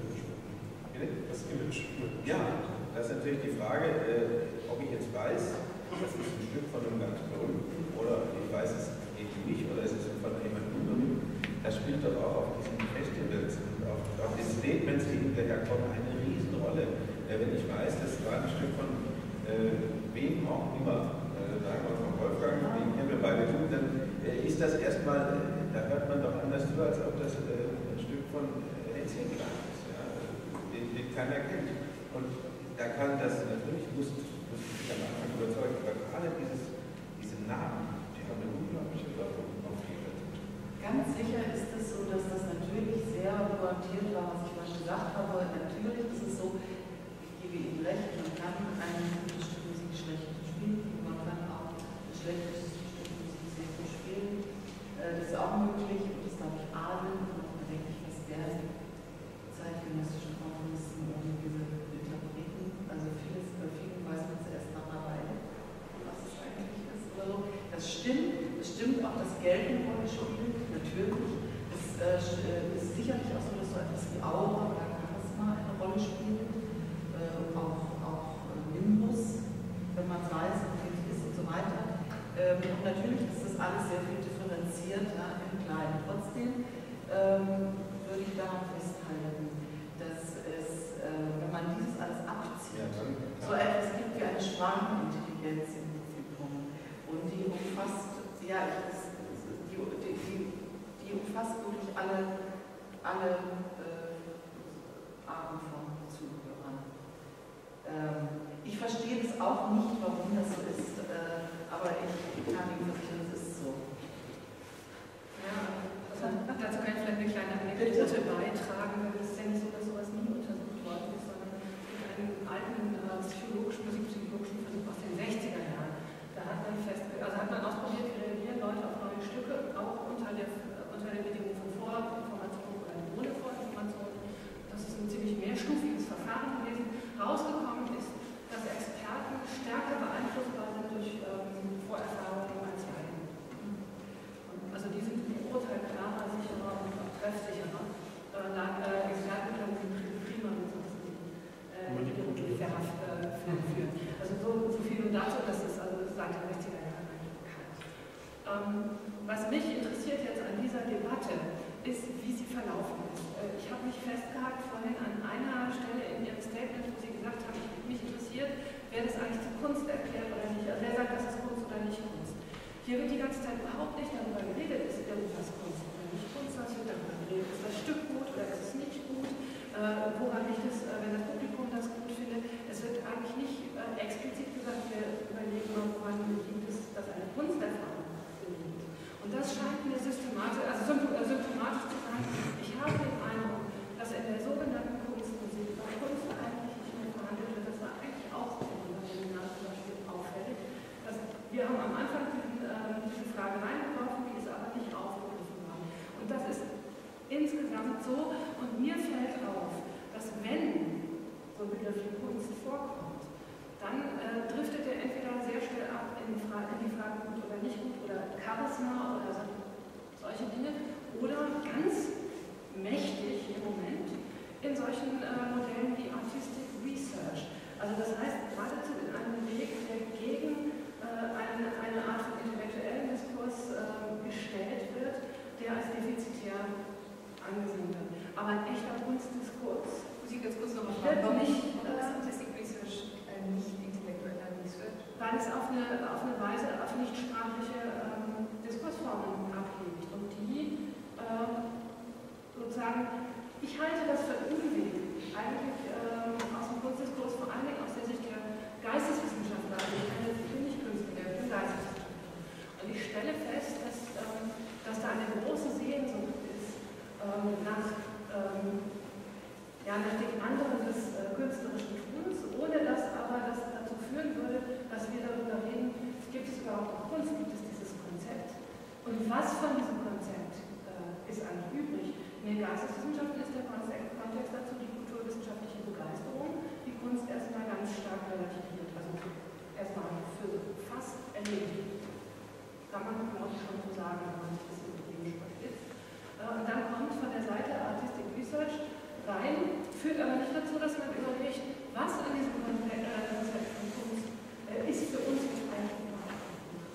Das Image. Ja, das ist natürlich die Frage, äh, ob ich jetzt weiß, das ist ein Stück von einem ganz berühmten, oder ich weiß, es geht um mich, oder es ist von jemandem unberühmt. Das spielt doch auch auf diesen Festivals und auf, auf den Statements, die hinterher kommen, eine Riesenrolle. Äh, wenn ich weiß, das war ein Stück von äh, wem auch immer, äh, sagen wir von Wolfgang, den kennen wir beide gut, dann äh, ist das erstmal, äh, da hört man doch anders zu, als ob das äh, ein Stück von äh, Hänschen ist, ja, den, den keiner kennt. Und da kann das, natürlich muss, muss ich am Anfang überzeugen, aber gerade dieses, diese Namen, die haben eine unglaubliche Wirkung auf die Welt. Ganz sicher ist es so, dass das natürlich sehr pointiert war, was ich mal gesagt habe. Natürlich ist es so, ich gebe Ihnen recht, man kann ein gutes Stück Musik schlecht spielen, man kann auch ein schlechtes Stück Musik sehr gut spielen. Das ist auch möglich und das darf ich adeln. Und da denke ich, was der zeitgenössischen Komponisten ohne diese Interpreten, also vieles, bei vielen weiß man zuerst nach einer Weile, was es eigentlich ist oder so. Das stimmt, es stimmt auch, dass Geld eine Rolle spielt, natürlich. Es äh, ist sicherlich auch so, dass so etwas wie Aura oder Charisma eine Rolle spielt, äh, auch, auch äh, Nimbus, wenn man es weiß, wie es ist und so weiter. Ähm, und natürlich ist das alles sehr viel differenziert, ja, im Kleinen. Trotzdem ähm, würde ich daran festhalten, dass es, äh, wenn man dieses alles abzieht, so etwas gibt wie eine Sprachenintelligenz im Publikum. Und die umfasst, ja, die, die, die, die umfasst wirklich alle, alle äh, Arten von Zuhörern. Ähm, ich verstehe das auch nicht, warum das so ist, äh, aber ich kann Ihnen versichern, es ist so. Ja, also, dazu kann ich vielleicht eine kleine Anekdote beitragen, weil es ist ja nicht so, dass sowas nie untersucht worden ist, sondern mit einem alten äh, psychologischen, musikpsychologischen Versuch aus den sechziger Jahren. Da hat man fest, also hat man ausprobiert, wie reagieren Leute auf neue Stücke, auch unter der, unter der Bedingung von Vorinformation oder ohne Vorinformation. Das ist ein ziemlich mehrstufiges Verfahren gewesen. Rausgekommen ist, dass Experten stärker beeinflussbar sind durch ähm, Vorerfahrungen als Laien. Also die sind im Urteil klarer, sicherer und auch treffsicherer. Äh, Experten können sie prima mit so äh, verhaft äh, führen. Also so, so viel nur dazu, dass es also seit den sechziger Jahren eigentlich bekannt ist. Ähm, was mich interessiert jetzt an dieser Debatte, ist, wie sie verlaufen ist. Äh, ich habe mich festgehakt vorhin an einer Stelle in Ihrem Statement, wo Sie gesagt haben, ich, mich interessiert, wer das eigentlich zur Kunst erklärt oder nicht. Also wer sagt, das ist Kunst oder nicht Kunst. Hier wird die ganze Zeit überhaupt nicht darüber geredet, ist irgendwas Kunst oder nicht Kunst, was wird darüber geredet, ist das Stück gut oder ist es nicht gut, äh, woran liegt es, äh, wenn das Publikum das gut findet. Es wird eigentlich nicht äh, explizit gesagt, wir überlegen mal, woran liegt es, dass eine Kunsterfahrung liegt. Und das scheint mir systematisch, also symptomatisch zu sein. Ich habe den Eindruck, dass in der sogenannten Kunstmusik über Kunst eigentlich nicht mehr verhandelt wird. Das war eigentlich auch in unserem Seminar zum Beispiel auffällig. Dass wir haben am Anfang diesen, äh, diese Frage reingeworfen, die ist aber nicht aufgegriffen worden. Und das ist insgesamt so. Und mir fällt auf, dass wenn so ein Begriff wie Kunst vorkommt, dann äh, driftet er entweder sehr schnell ab in die Frage, in die Frage gut oder nicht gut oder Charisma oder so, solche Dinge oder ganz mächtig im Moment in solchen äh, Modellen wie Artistic Research. Also das heißt geradezu in einem Weg, der gegen äh, eine, eine Art von intellektuellen Diskurs äh, gestellt wird, der als defizitär angesehen wird. Aber ein echter Kunstdiskurs Muss ich ganz kurz noch mal wird fragen, nicht warum ist Artistic Research ein nicht intellektueller Research? Weil es auf eine, auf eine Weise auf nichtsprachliche ähm, Diskursformen abhebt. Und die ähm, sozusagen, ich halte das für unweg, eigentlich ähm, aus dem Kunstdiskurs, vor allen Dingen aus der Sicht der Geisteswissenschaftler. Also ich, eine, ich bin nicht Künstler, ich bin Geisteswissenschaftler. Und ich stelle fest, dass, ähm, dass da eine große Sehnsucht ist ähm, nach, ähm, ja, nach dem anderen des äh, künstlerischen Tuns, ohne dass aber das dazu führen würde, dass wir darüber reden, gibt es überhaupt noch Kunst, gibt es dieses Konzept? Und was von diesem Konzept äh, ist eigentlich übrig? In den Geisteswissenschaften ist der Kontext dazu die kulturwissenschaftliche Begeisterung, die Kunst erstmal ganz stark relativiert, also erstmal für fast erledigt. Kann man, glaube ich, schon so sagen, wenn man ein bisschen mit dem überspitzt. Und dann kommt von der Seite Artistic Research rein, führt aber nicht dazu, dass man überlegt, was an diesem Konzept von Kunst äh, ist für uns eigentlich überhaupt Kunst.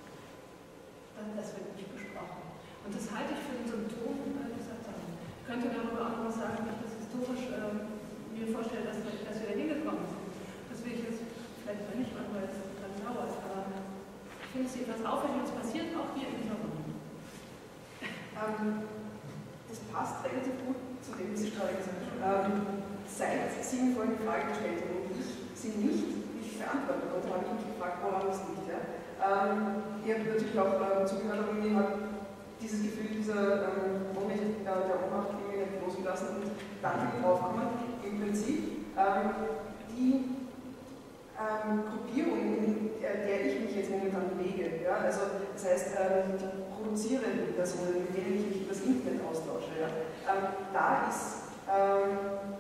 Das wird nicht besprochen. Und das halte ich für ein Symptom äh, dieser Zeit. Ich könnte darüber auch noch sagen, wie ich das historisch ähm, mir vorstelle, dass wir, dass wir da hingekommen sind. Das will ich jetzt vielleicht mal nicht machen, weil es dann dauert, aber ich finde es etwas aufwendig, es passiert auch hier in dieser Runde. Ähm, das passt relativ gut zu dem, was ich gerade gesagt habe. Ähm, seit Sie mir vorhin die Frage gestellt haben und ich sie nicht, nicht beantwortet habe, habe ich mich gefragt, woran das liegt. Ja? Ähm, ihr habt natürlich auch ähm, zugehört, aber mir hat dieses Gefühl dieser ähm, Ohnmacht, der, der Ohnmacht irgendwie nicht losgelassen und dann wieder draufkommen. Im Prinzip ähm, die ähm, Gruppierung, in der ich mich jetzt momentan bewege, ja, also das heißt ähm, die produzierenden Personen, mit denen ich mich über das Internet austausche, ja, ähm, da ist ähm,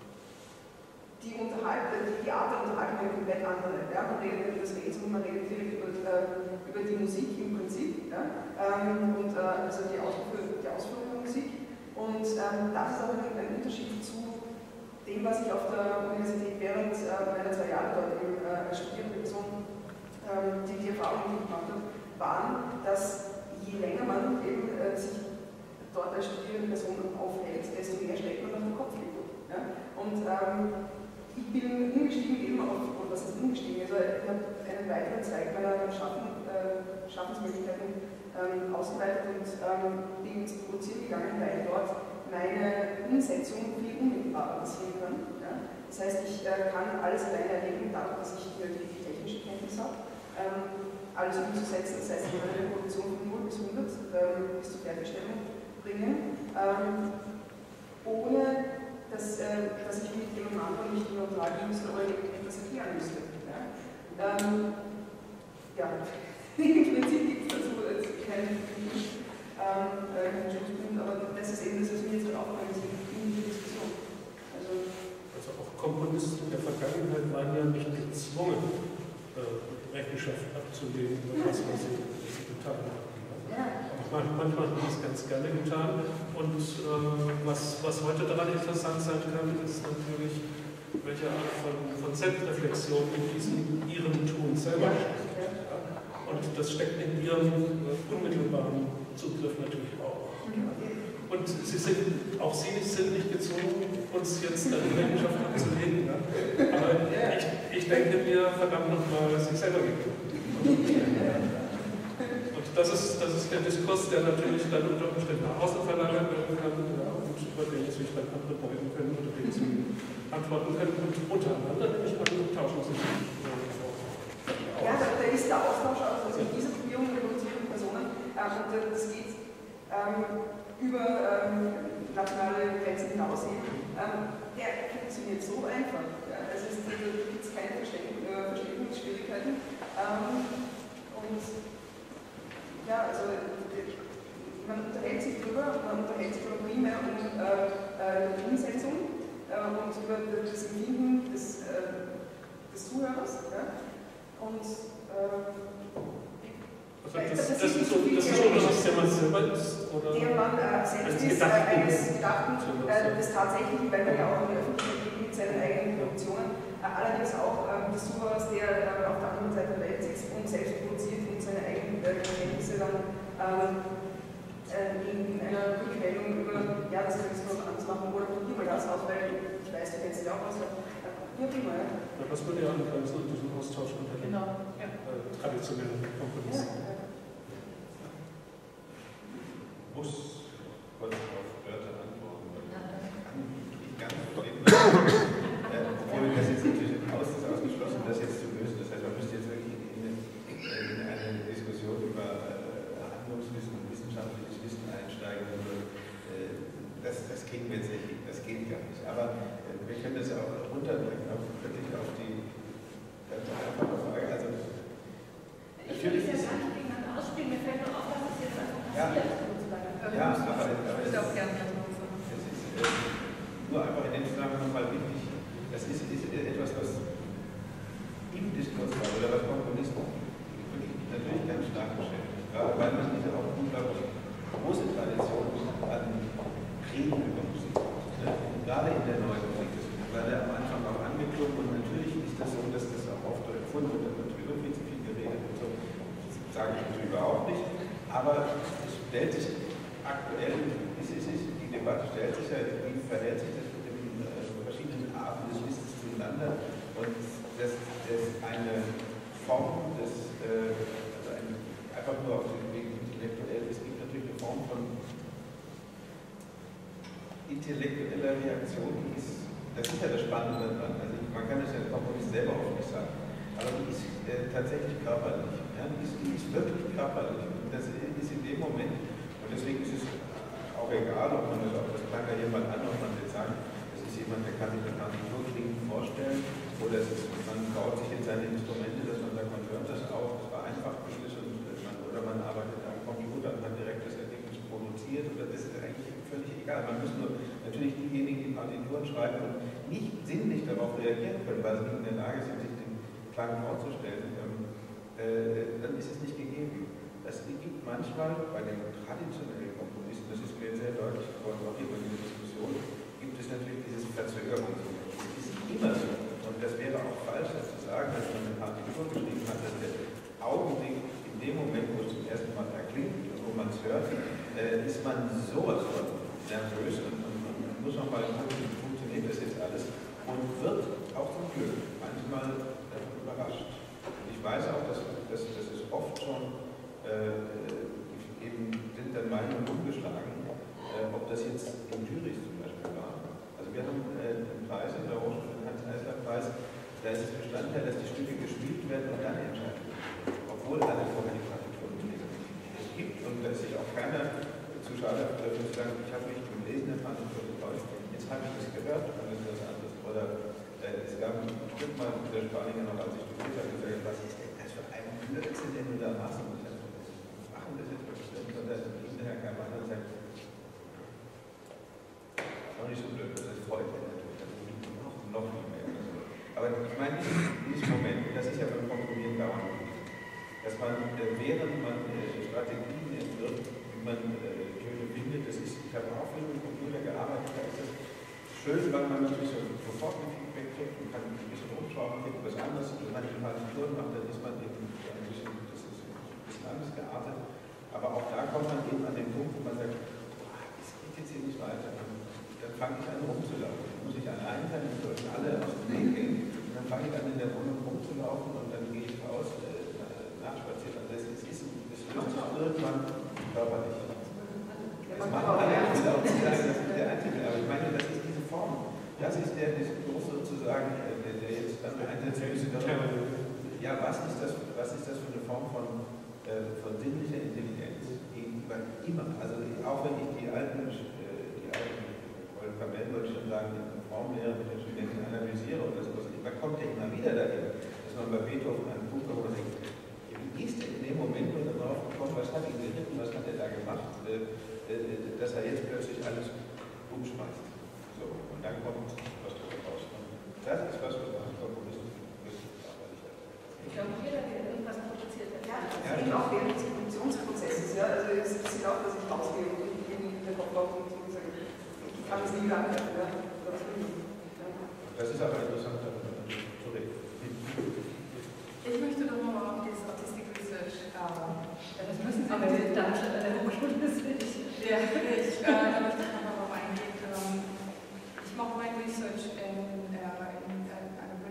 die, Unterhalt, die, die Art der Unterhaltung eine komplett andere. Ja, man redet nicht über das Rätsel, man redet direkt über, äh, über die Musik im Prinzip, ja, ähm, und äh, also die Ausführung, die Ausführung der Musik. Und ähm, das ist auch ein, ein Unterschied zu dem, was ich auf der Universität während äh, meiner zwei Jahre dort eben, äh, als studierende Person ähm, die, die Erfahrungen gemacht habe, waren, dass je länger man eben äh, sich dort als studierende Person aufhält, desto mehr schlägt man auf den Kopf über. Ja? Und ähm, ich bin umgestiegen eben auf, oder was heißt umgestiegen, also ich habe einen weiteren Zweig meiner Schaffen, äh, Schaffensmöglichkeiten ähm, ausgeweitet und ähm, bin ins Produzieren gegangen, weil dort meine Umsetzung viel unmittelbarer passieren kann. Ja? Das heißt, ich äh, kann alles alleine erleben, dadurch, dass ich die, die technische Kenntnis habe, ähm, alles umzusetzen. Das heißt, ich kann eine Produktion von null bis hundert ähm, bis zur Fertigstellung bringen, ähm, ohne dass, äh, dass ich mit jemandem anderen nicht nur unterhalten müsste oder etwas erklären müsste. Ja, ähm, ja. Im Prinzip gibt es dazu jetzt keinen ähm, äh, Schlusspunkt, aber das ist eben das, was mir jetzt aufgefallen ist in der Diskussion. Also, also auch Komponisten der Vergangenheit waren ja nicht gezwungen, äh, Rechenschaft abzulegen über das, was sie, was sie getan haben. ja. Manchmal haben sie es ganz gerne getan. Und äh, was, was heute daran interessant sein kann, ist natürlich, welche Art von, von Selbstreflexion in diesem ihrem Tun selber steckt. Ja? Und das steckt in ihrem äh, unmittelbaren Zugriff natürlich auch. Und sie sind, auch Sie sind nicht gezwungen, uns jetzt eine Rechenschaft abzulegen. Ne? Aber ich, ich denke mir, verdammt nochmal, sich selber gegeben. Und das ist, das ist der Diskurs, der natürlich dann unter Umständen nach außen verlagert werden kann, ja, und über den sich dann andere beugen können, oder den sie antworten können. Und untereinander, nämlich andere, tauschen sich äh, Ja, da, da ist der Austausch, also in dieser Gruppierung der produzierenden Personen, ähm, das geht ähm, über ähm, nationale Grenzen hinaus eben, ähm, der funktioniert so einfach. Ja, also es gibt keine Verständigungsschwierigkeiten. Ähm, und ja, also man unterhält sich drüber, man unterhält sich aber primär um äh, die Umsetzung äh, und über das Empfinden des, äh, des Zuhörers. Ja. Und äh, also das, das, das, ist so, das ist schon was, der man selber ist? Oder der man äh, selbst ist, äh, eines Gedachten, äh, des Tatsächlichen, weil man ja auch in der Öffentlichkeit geht mit seinen eigenen Produktionen, äh, allerdings auch äh, des Zuhörers, der äh, auf der anderen Seite der Welt sitzt und selbst produziert und seine eigenen äh, Erkenntnisse dann ähm, äh, in, in einer Rückmeldung über, ja, das kannst du noch anders machen oder probier mal das aus, weil ich weiß, du kennst ja auch was. Äh, Nur Thema, ja. Ja, was würde ja angrenzen an diesen Austausch unter den Genau, ja. äh, traditionellen Komponisten? Ja, ja. Muss kurz auf Wörter antworten, weil ich ganz verstehen äh, obwohl das jetzt natürlich aus ist ausgeschlossen, das jetzt zu lösen. Das heißt, man müsste jetzt wirklich in, in, in eine Diskussion über äh, Handlungswissen und wissenschaftliches Wissen einsteigen. Also, äh, das, das kriegen wir jetzt nicht, das geht gar nicht. Aber äh, wir können das auch runterbringen, auf, wirklich auf die ganz einfache Frage. Also, ich will es ja gar nicht gegeneinander ausspielen, mir fällt nur auf, dass es jetzt einfach ja. passiert. Ja, aber, aber ich es würde auch ist, gerne dazu sagen. es ist äh, nur einfach in dem Zusammenhang nochmal wichtig, das ist, ist etwas, was im Diskurs war, oder was Komponisten wirklich natürlich ganz stark beschäftigt, gerade weil man diese auch unglaublich große Tradition an Reden über Musik hat. Ne? Gerade in der neuen Musik, das war ja am Anfang auch angeklungen und natürlich ist das so, dass das auch oft erfunden wird, da wird sowieso viel zu viel geredet und so, das sage ich natürlich überhaupt nicht, aber es stellt sich aktuell, ist, ist, ist, die Debatte stellt sich ja, wie verhält sich das mit den äh, verschiedenen Arten des Wissens zueinander und das, das eine Form des, äh, also ein, einfach nur auf dem Weg intellektuell, es gibt natürlich eine Form von intellektueller Reaktion, die ist, das ist ja das Spannende daran, also man kann das ja als Komponist selber auch nicht sagen, aber die ist äh, tatsächlich körperlich, ja? die, ist, die ist wirklich körperlich und das ist in dem Moment. Und deswegen ist es auch egal, ob man das, ob das klang ja jemand an, ob man jetzt sagt, das ist jemand, der kann sich eine Partitur klingend vorstellen, oder es ist, man baut sich jetzt seine Instrumente, dass man sagt, man hört das auch, das vereinfacht vieles, und man, oder man arbeitet am Computer und hat direkt das Ergebnis produziert, oder das ist eigentlich völlig egal. Man muss nur natürlich diejenigen, die Partituren schreiben und nicht sinnlich darauf reagieren können, weil sie nicht in der Lage sind, sich den Klang vorzustellen, ähm, äh, dann ist es nicht gegeben. Es gibt manchmal bei den traditionellen Komponisten, das ist mir sehr deutlich geworden, auch hier bei dieser Diskussion, gibt es natürlich dieses Verzögerung. Das ist immer so. Und das wäre auch falsch, das zu sagen, dass man eine Partitur geschrieben hat, dass der Augenblick in dem Moment, wo es zum ersten Mal erklingt und wo man es hört, äh, ist man sowas von nervös und, und, und man muss noch mal gucken, wie funktioniert das jetzt alles und wird auch zum Glück manchmal äh, überrascht. Und ich weiß auch, dass, dass, dass es oft schon Äh, eben sind dann Meinungen umgeschlagen, äh, ob das jetzt in Jurys zum Beispiel war. Also wir haben äh, einen Preis in der Hochschule, den Hans-Eisler-Preis, da ist es Bestandteil, dass die Stücke gespielt werden und dann entscheiden werden, obwohl alle vorher die Partituren gelesen haben. Es gibt, und da ist sich auch keiner zu schade dafür zu sagen, ich habe mich beim Lesen der Partitur getäuscht, jetzt habe ich das gehört und das ist was anderes. Oder äh, es gab ein Stück mal der Spanier noch, als ich studiert habe, gesagt, was ist denn das für ein Blödsinn, den du da machst? Das jetzt bestimmt und dann hinterher kann man dann sagen, auch nicht so blöd, das freut mich natürlich, das ist noch, noch mehr. Aber ich meine, dieses Moment, das ist ja beim Komponieren dauernd, dass man, während man Strategien entwirft, wie man Töne findet, das ist, ich habe auch viel mit dem Computer gearbeitet, da ist das schön, weil man natürlich so sofort ein Feedback kriegt und kann ein bisschen rumschrauben, kriegt was anderes, und wenn man die Partituren macht, dann ist man eben ein bisschen, das ist ein bisschen anders geartet. Aber auch da kommt man eben an den Punkt, wo man sagt, es geht jetzt hier nicht weiter. Dann fange ich an rumzulaufen. Dann muss ich allein sein, die sollten alle aus dem Weg gehen. Und dann fange ich an in der Wohnung rumzulaufen und dann gehe ich raus, äh, nachspazieren. Also es ist, es löst sich irgendwann körperlich. Das macht man ja nicht auch zu sagen, das ist der Einzige. Aber ich meine, das ist diese Form. Das ist der Diskurs sozusagen, der, der jetzt dann einsetzt. Ja, was ist das, was ist das für eine Form von von sinnlicher Intelligenz gegenüber immer. Also auch wenn ich die alten, die alten Kamellen, würde ich schon sagen, die Formlehre mit den Studenten analysiere oder sowas, man kommt ja immer wieder dahin, dass man bei Beethoven einen Punkt kommt, wo man denkt, wie ist denn in dem Moment nur darauf gekommen, was hat ihn geritten, was hat er da gemacht, dass er jetzt plötzlich alles umschmeißt. So, und dann kommt was dabei raus. Das ist was, was man Komponisten ich glaube, jeder, der irgendwas produziert hat. Ja, das ist eben auch während des Produktionsprozesses. Ja? Also es ist auch, dass ich rausgehe und in den Kopf laufe und sage, ich kann es nie wieder angreifen. Ja? Das ist aber interessant. Ich möchte doch mal auf das Artistic Research. Äh, Ja, das müssen Sie aber mit Darmstadt an der Hochschule wissen. Ja, ich äh, da möchte ich nochmal darauf eingehen. Ähm, ich mache mein Research in, äh, in, in einem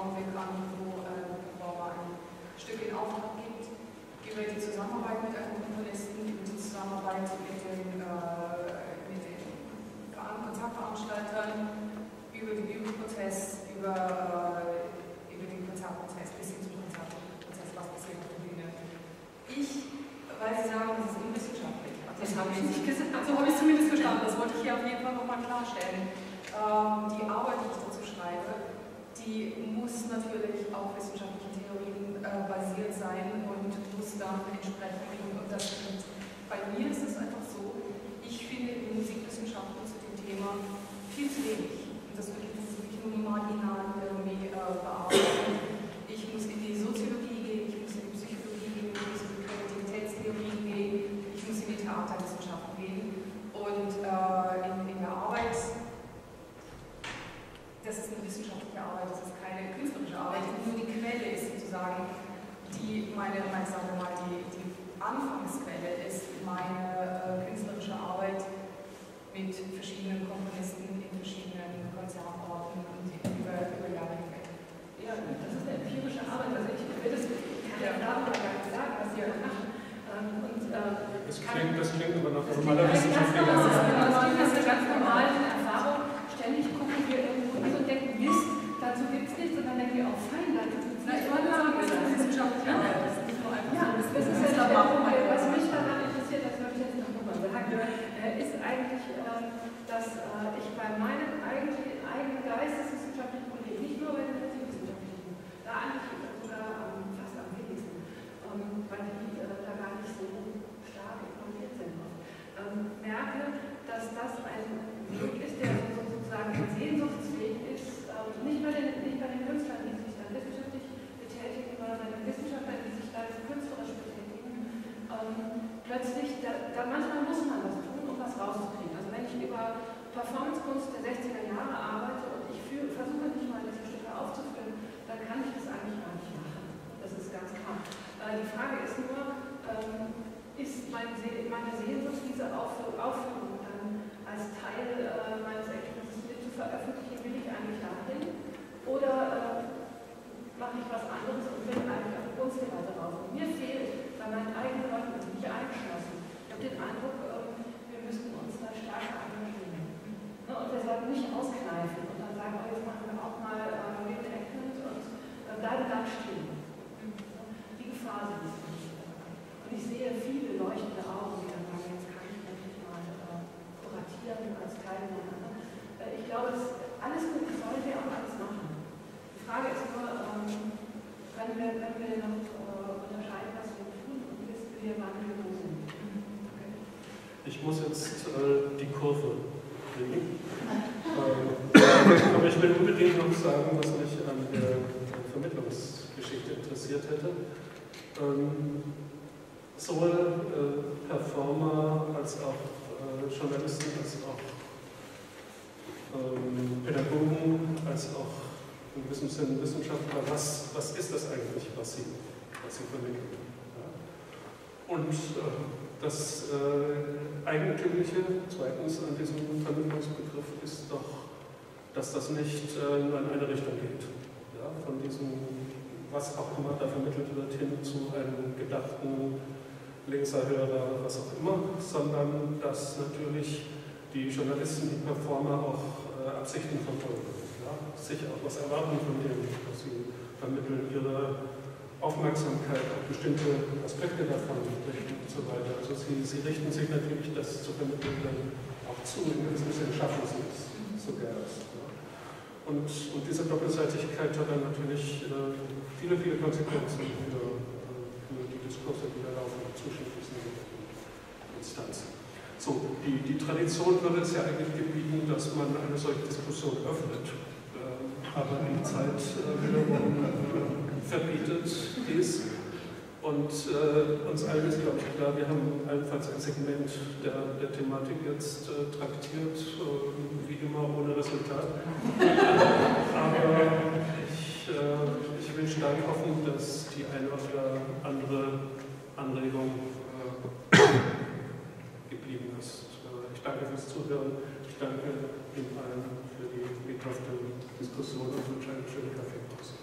Augenblick an, wo äh, Bauer ein Stück in Auftrag gibt, über die Zusammenarbeit mit einem Komponisten, über die Zusammenarbeit mit den, äh, mit den Konzertveranstaltern, über den Übungsprozess, über, äh, über den Konzertprozess bis hin zum Konzertprozess, was passiert auf der Bühne. Ich, weil Sie sagen, das ist unwissenschaftlich. Das habe ich nicht gesagt. So habe ich es zumindest verstanden. Das wollte ich hier auf jeden Fall nochmal klarstellen. Ähm, die Arbeit, die ich dazu schreibe, die muss natürlich auf wissenschaftlichen Theorien äh, basiert sein und muss dann entsprechend. Und das stimmt. Bei mir ist es einfach so, ich finde in Musikwissenschaften zu dem Thema viel zu wenig. Und das wirklich, das ist wirklich nur marginal irgendwie äh, bearbeitet. Ich muss in die Soziologie gehen, ich muss in die Psychologie gehen, ich muss in die Kreativitätstheorien gehen, ich muss in die Theaterwissenschaften gehen. Und äh, in, in der Arbeit, das ist eine wissenschaftliche Arbeit, das ist keine künstlerische Arbeit. Nur die Quelle ist sozusagen, die meine, meine sagen wir mal, die, die Anfangsquelle ist meine äh, künstlerische Arbeit mit verschiedenen Komponisten in verschiedenen Konzertorten und über, über Jahre hinweg. Ja, das ist eine empirische Arbeit. Also ich will das kann ja darüber gar nicht sagen, was Sie da machen. Und, äh, das, klingt, das klingt aber nach das normaler wissenschaftlicher Arbeit. Das ist eine ganz normale Erfahrung. Ständig gucken wir irgendwo hin und denken, Mist, dazu gibt es nichts. Und dann denken wir, auch fein, dazu gibt es nichts. Ich wollte sagen, das ist wissenschaftliche Arbeit. Das ist nicht nur einfach ja, so. Das ist ja der, was mich daran interessiert, das möchte ich jetzt noch mal sagen, ist eigentlich, dass ich bei meinen eigenen, eigenen geisteswissenschaftlichen Kollegen, nicht nur bei den musikwissenschaftlichen, da eigentlich sogar fast am wenigsten, weil die da gar nicht so stark informiert sind, merke, dass das ein Weg ist, der sozusagen sehnsuchtsfähig ist, nicht bei den, nicht bei den Künstlern, die sich dann wissenschaftlich betätigen, sondern bei den Wissenschaftlern, die sich dann künstlerisch betätigen. Ähm, plötzlich, da, da manchmal muss man was tun, um was rauszukriegen. Also wenn ich über Performancekunst der sechziger Jahre arbeite und ich für, versuche nicht mal diese Stücke aufzuführen, dann kann ich das eigentlich gar nicht machen. Das ist ganz klar. Äh, die Frage ist nur, ähm, ist meine, See meine Sehnsucht, diese Aufführung, Aufführung dann als Teil äh, meines Ergebnisses mit zu veröffentlichen, will ich eigentlich dahin? Oder äh, mache ich was anderes und will eigentlich auf Kunsttheater raus? Und mir fehlt bei meinen eigenen Leuten, also nicht eingeschlossen. Ich habe den Eindruck, äh, wir müssten uns da stärker engagieren. Ne? Und deshalb nicht auskneifen und dann sagen, oh, jetzt machen wir auch mal äh, Reenactment und äh, bleiben dann stehen. Die Gefahr sehe ich nicht. Und ich sehe viele leuchtende Augen, die dann sagen, jetzt kann ich endlich mal äh, kuratieren als Teilnehmer. Äh, ich glaube, das alles gut, das sollen wir auch alles machen. Die Frage ist nur, ähm, können wir, können wir noch äh, unterscheiden, was wir tun und wissen wir, wann wir wo sind. Okay. Ich muss jetzt äh, die Kurve kriegen. ähm, aber ich will unbedingt noch sagen, was mich an der Vermittlungsgeschichte interessiert hätte. Ähm, sowohl äh, Performer als auch äh, Journalisten, als auch ähm, Pädagogen, als auch in gewissem Sinne Wissenschaftler, was, was ist das eigentlich, was sie, was sie vermitteln. Ja. Und äh, das äh, Eigentümliche, zweitens an diesem Vermittlungsbegriff, ist doch, dass das nicht äh, nur in eine Richtung geht. Ja, von diesem, was auch immer da vermittelt wird, hin zu einem gedachten Leser, Hörer, was auch immer, sondern dass natürlich die Journalisten, die Performer auch äh, Absichten verfolgen, ja, sich auch was erwarten von dem, was sie vermitteln, ihre Aufmerksamkeit auf bestimmte Aspekte davon richten und so weiter. Also sie, sie richten sich natürlich das zu vermitteln dann auch zu, in gewissem Sinne schaffen sie es sogar erst. Ja. Und, und diese Doppelseitigkeit hat dann natürlich äh, viele, viele Konsequenzen für, für die Diskurse, die da laufen zwischen diesen Instanzen. So, die, die Tradition würde es ja eigentlich gebieten, dass man eine solche Diskussion öffnet, äh, aber die Zeit äh, wiederum äh, verbietet dies. Und äh, uns allen ist, glaube ich, klar, wir haben allenfalls ein Segment der, der Thematik jetzt äh, traktiert, äh, wie immer ohne Resultat. Aber ich, äh, ich will stark hoffen, dass die eine oder andere Anregung äh, geblieben ist. Äh, ich danke fürs Zuhören. Ich danke Ihnen allen für die lebhafte Diskussion und wünsche einen schönen Kaffeepause.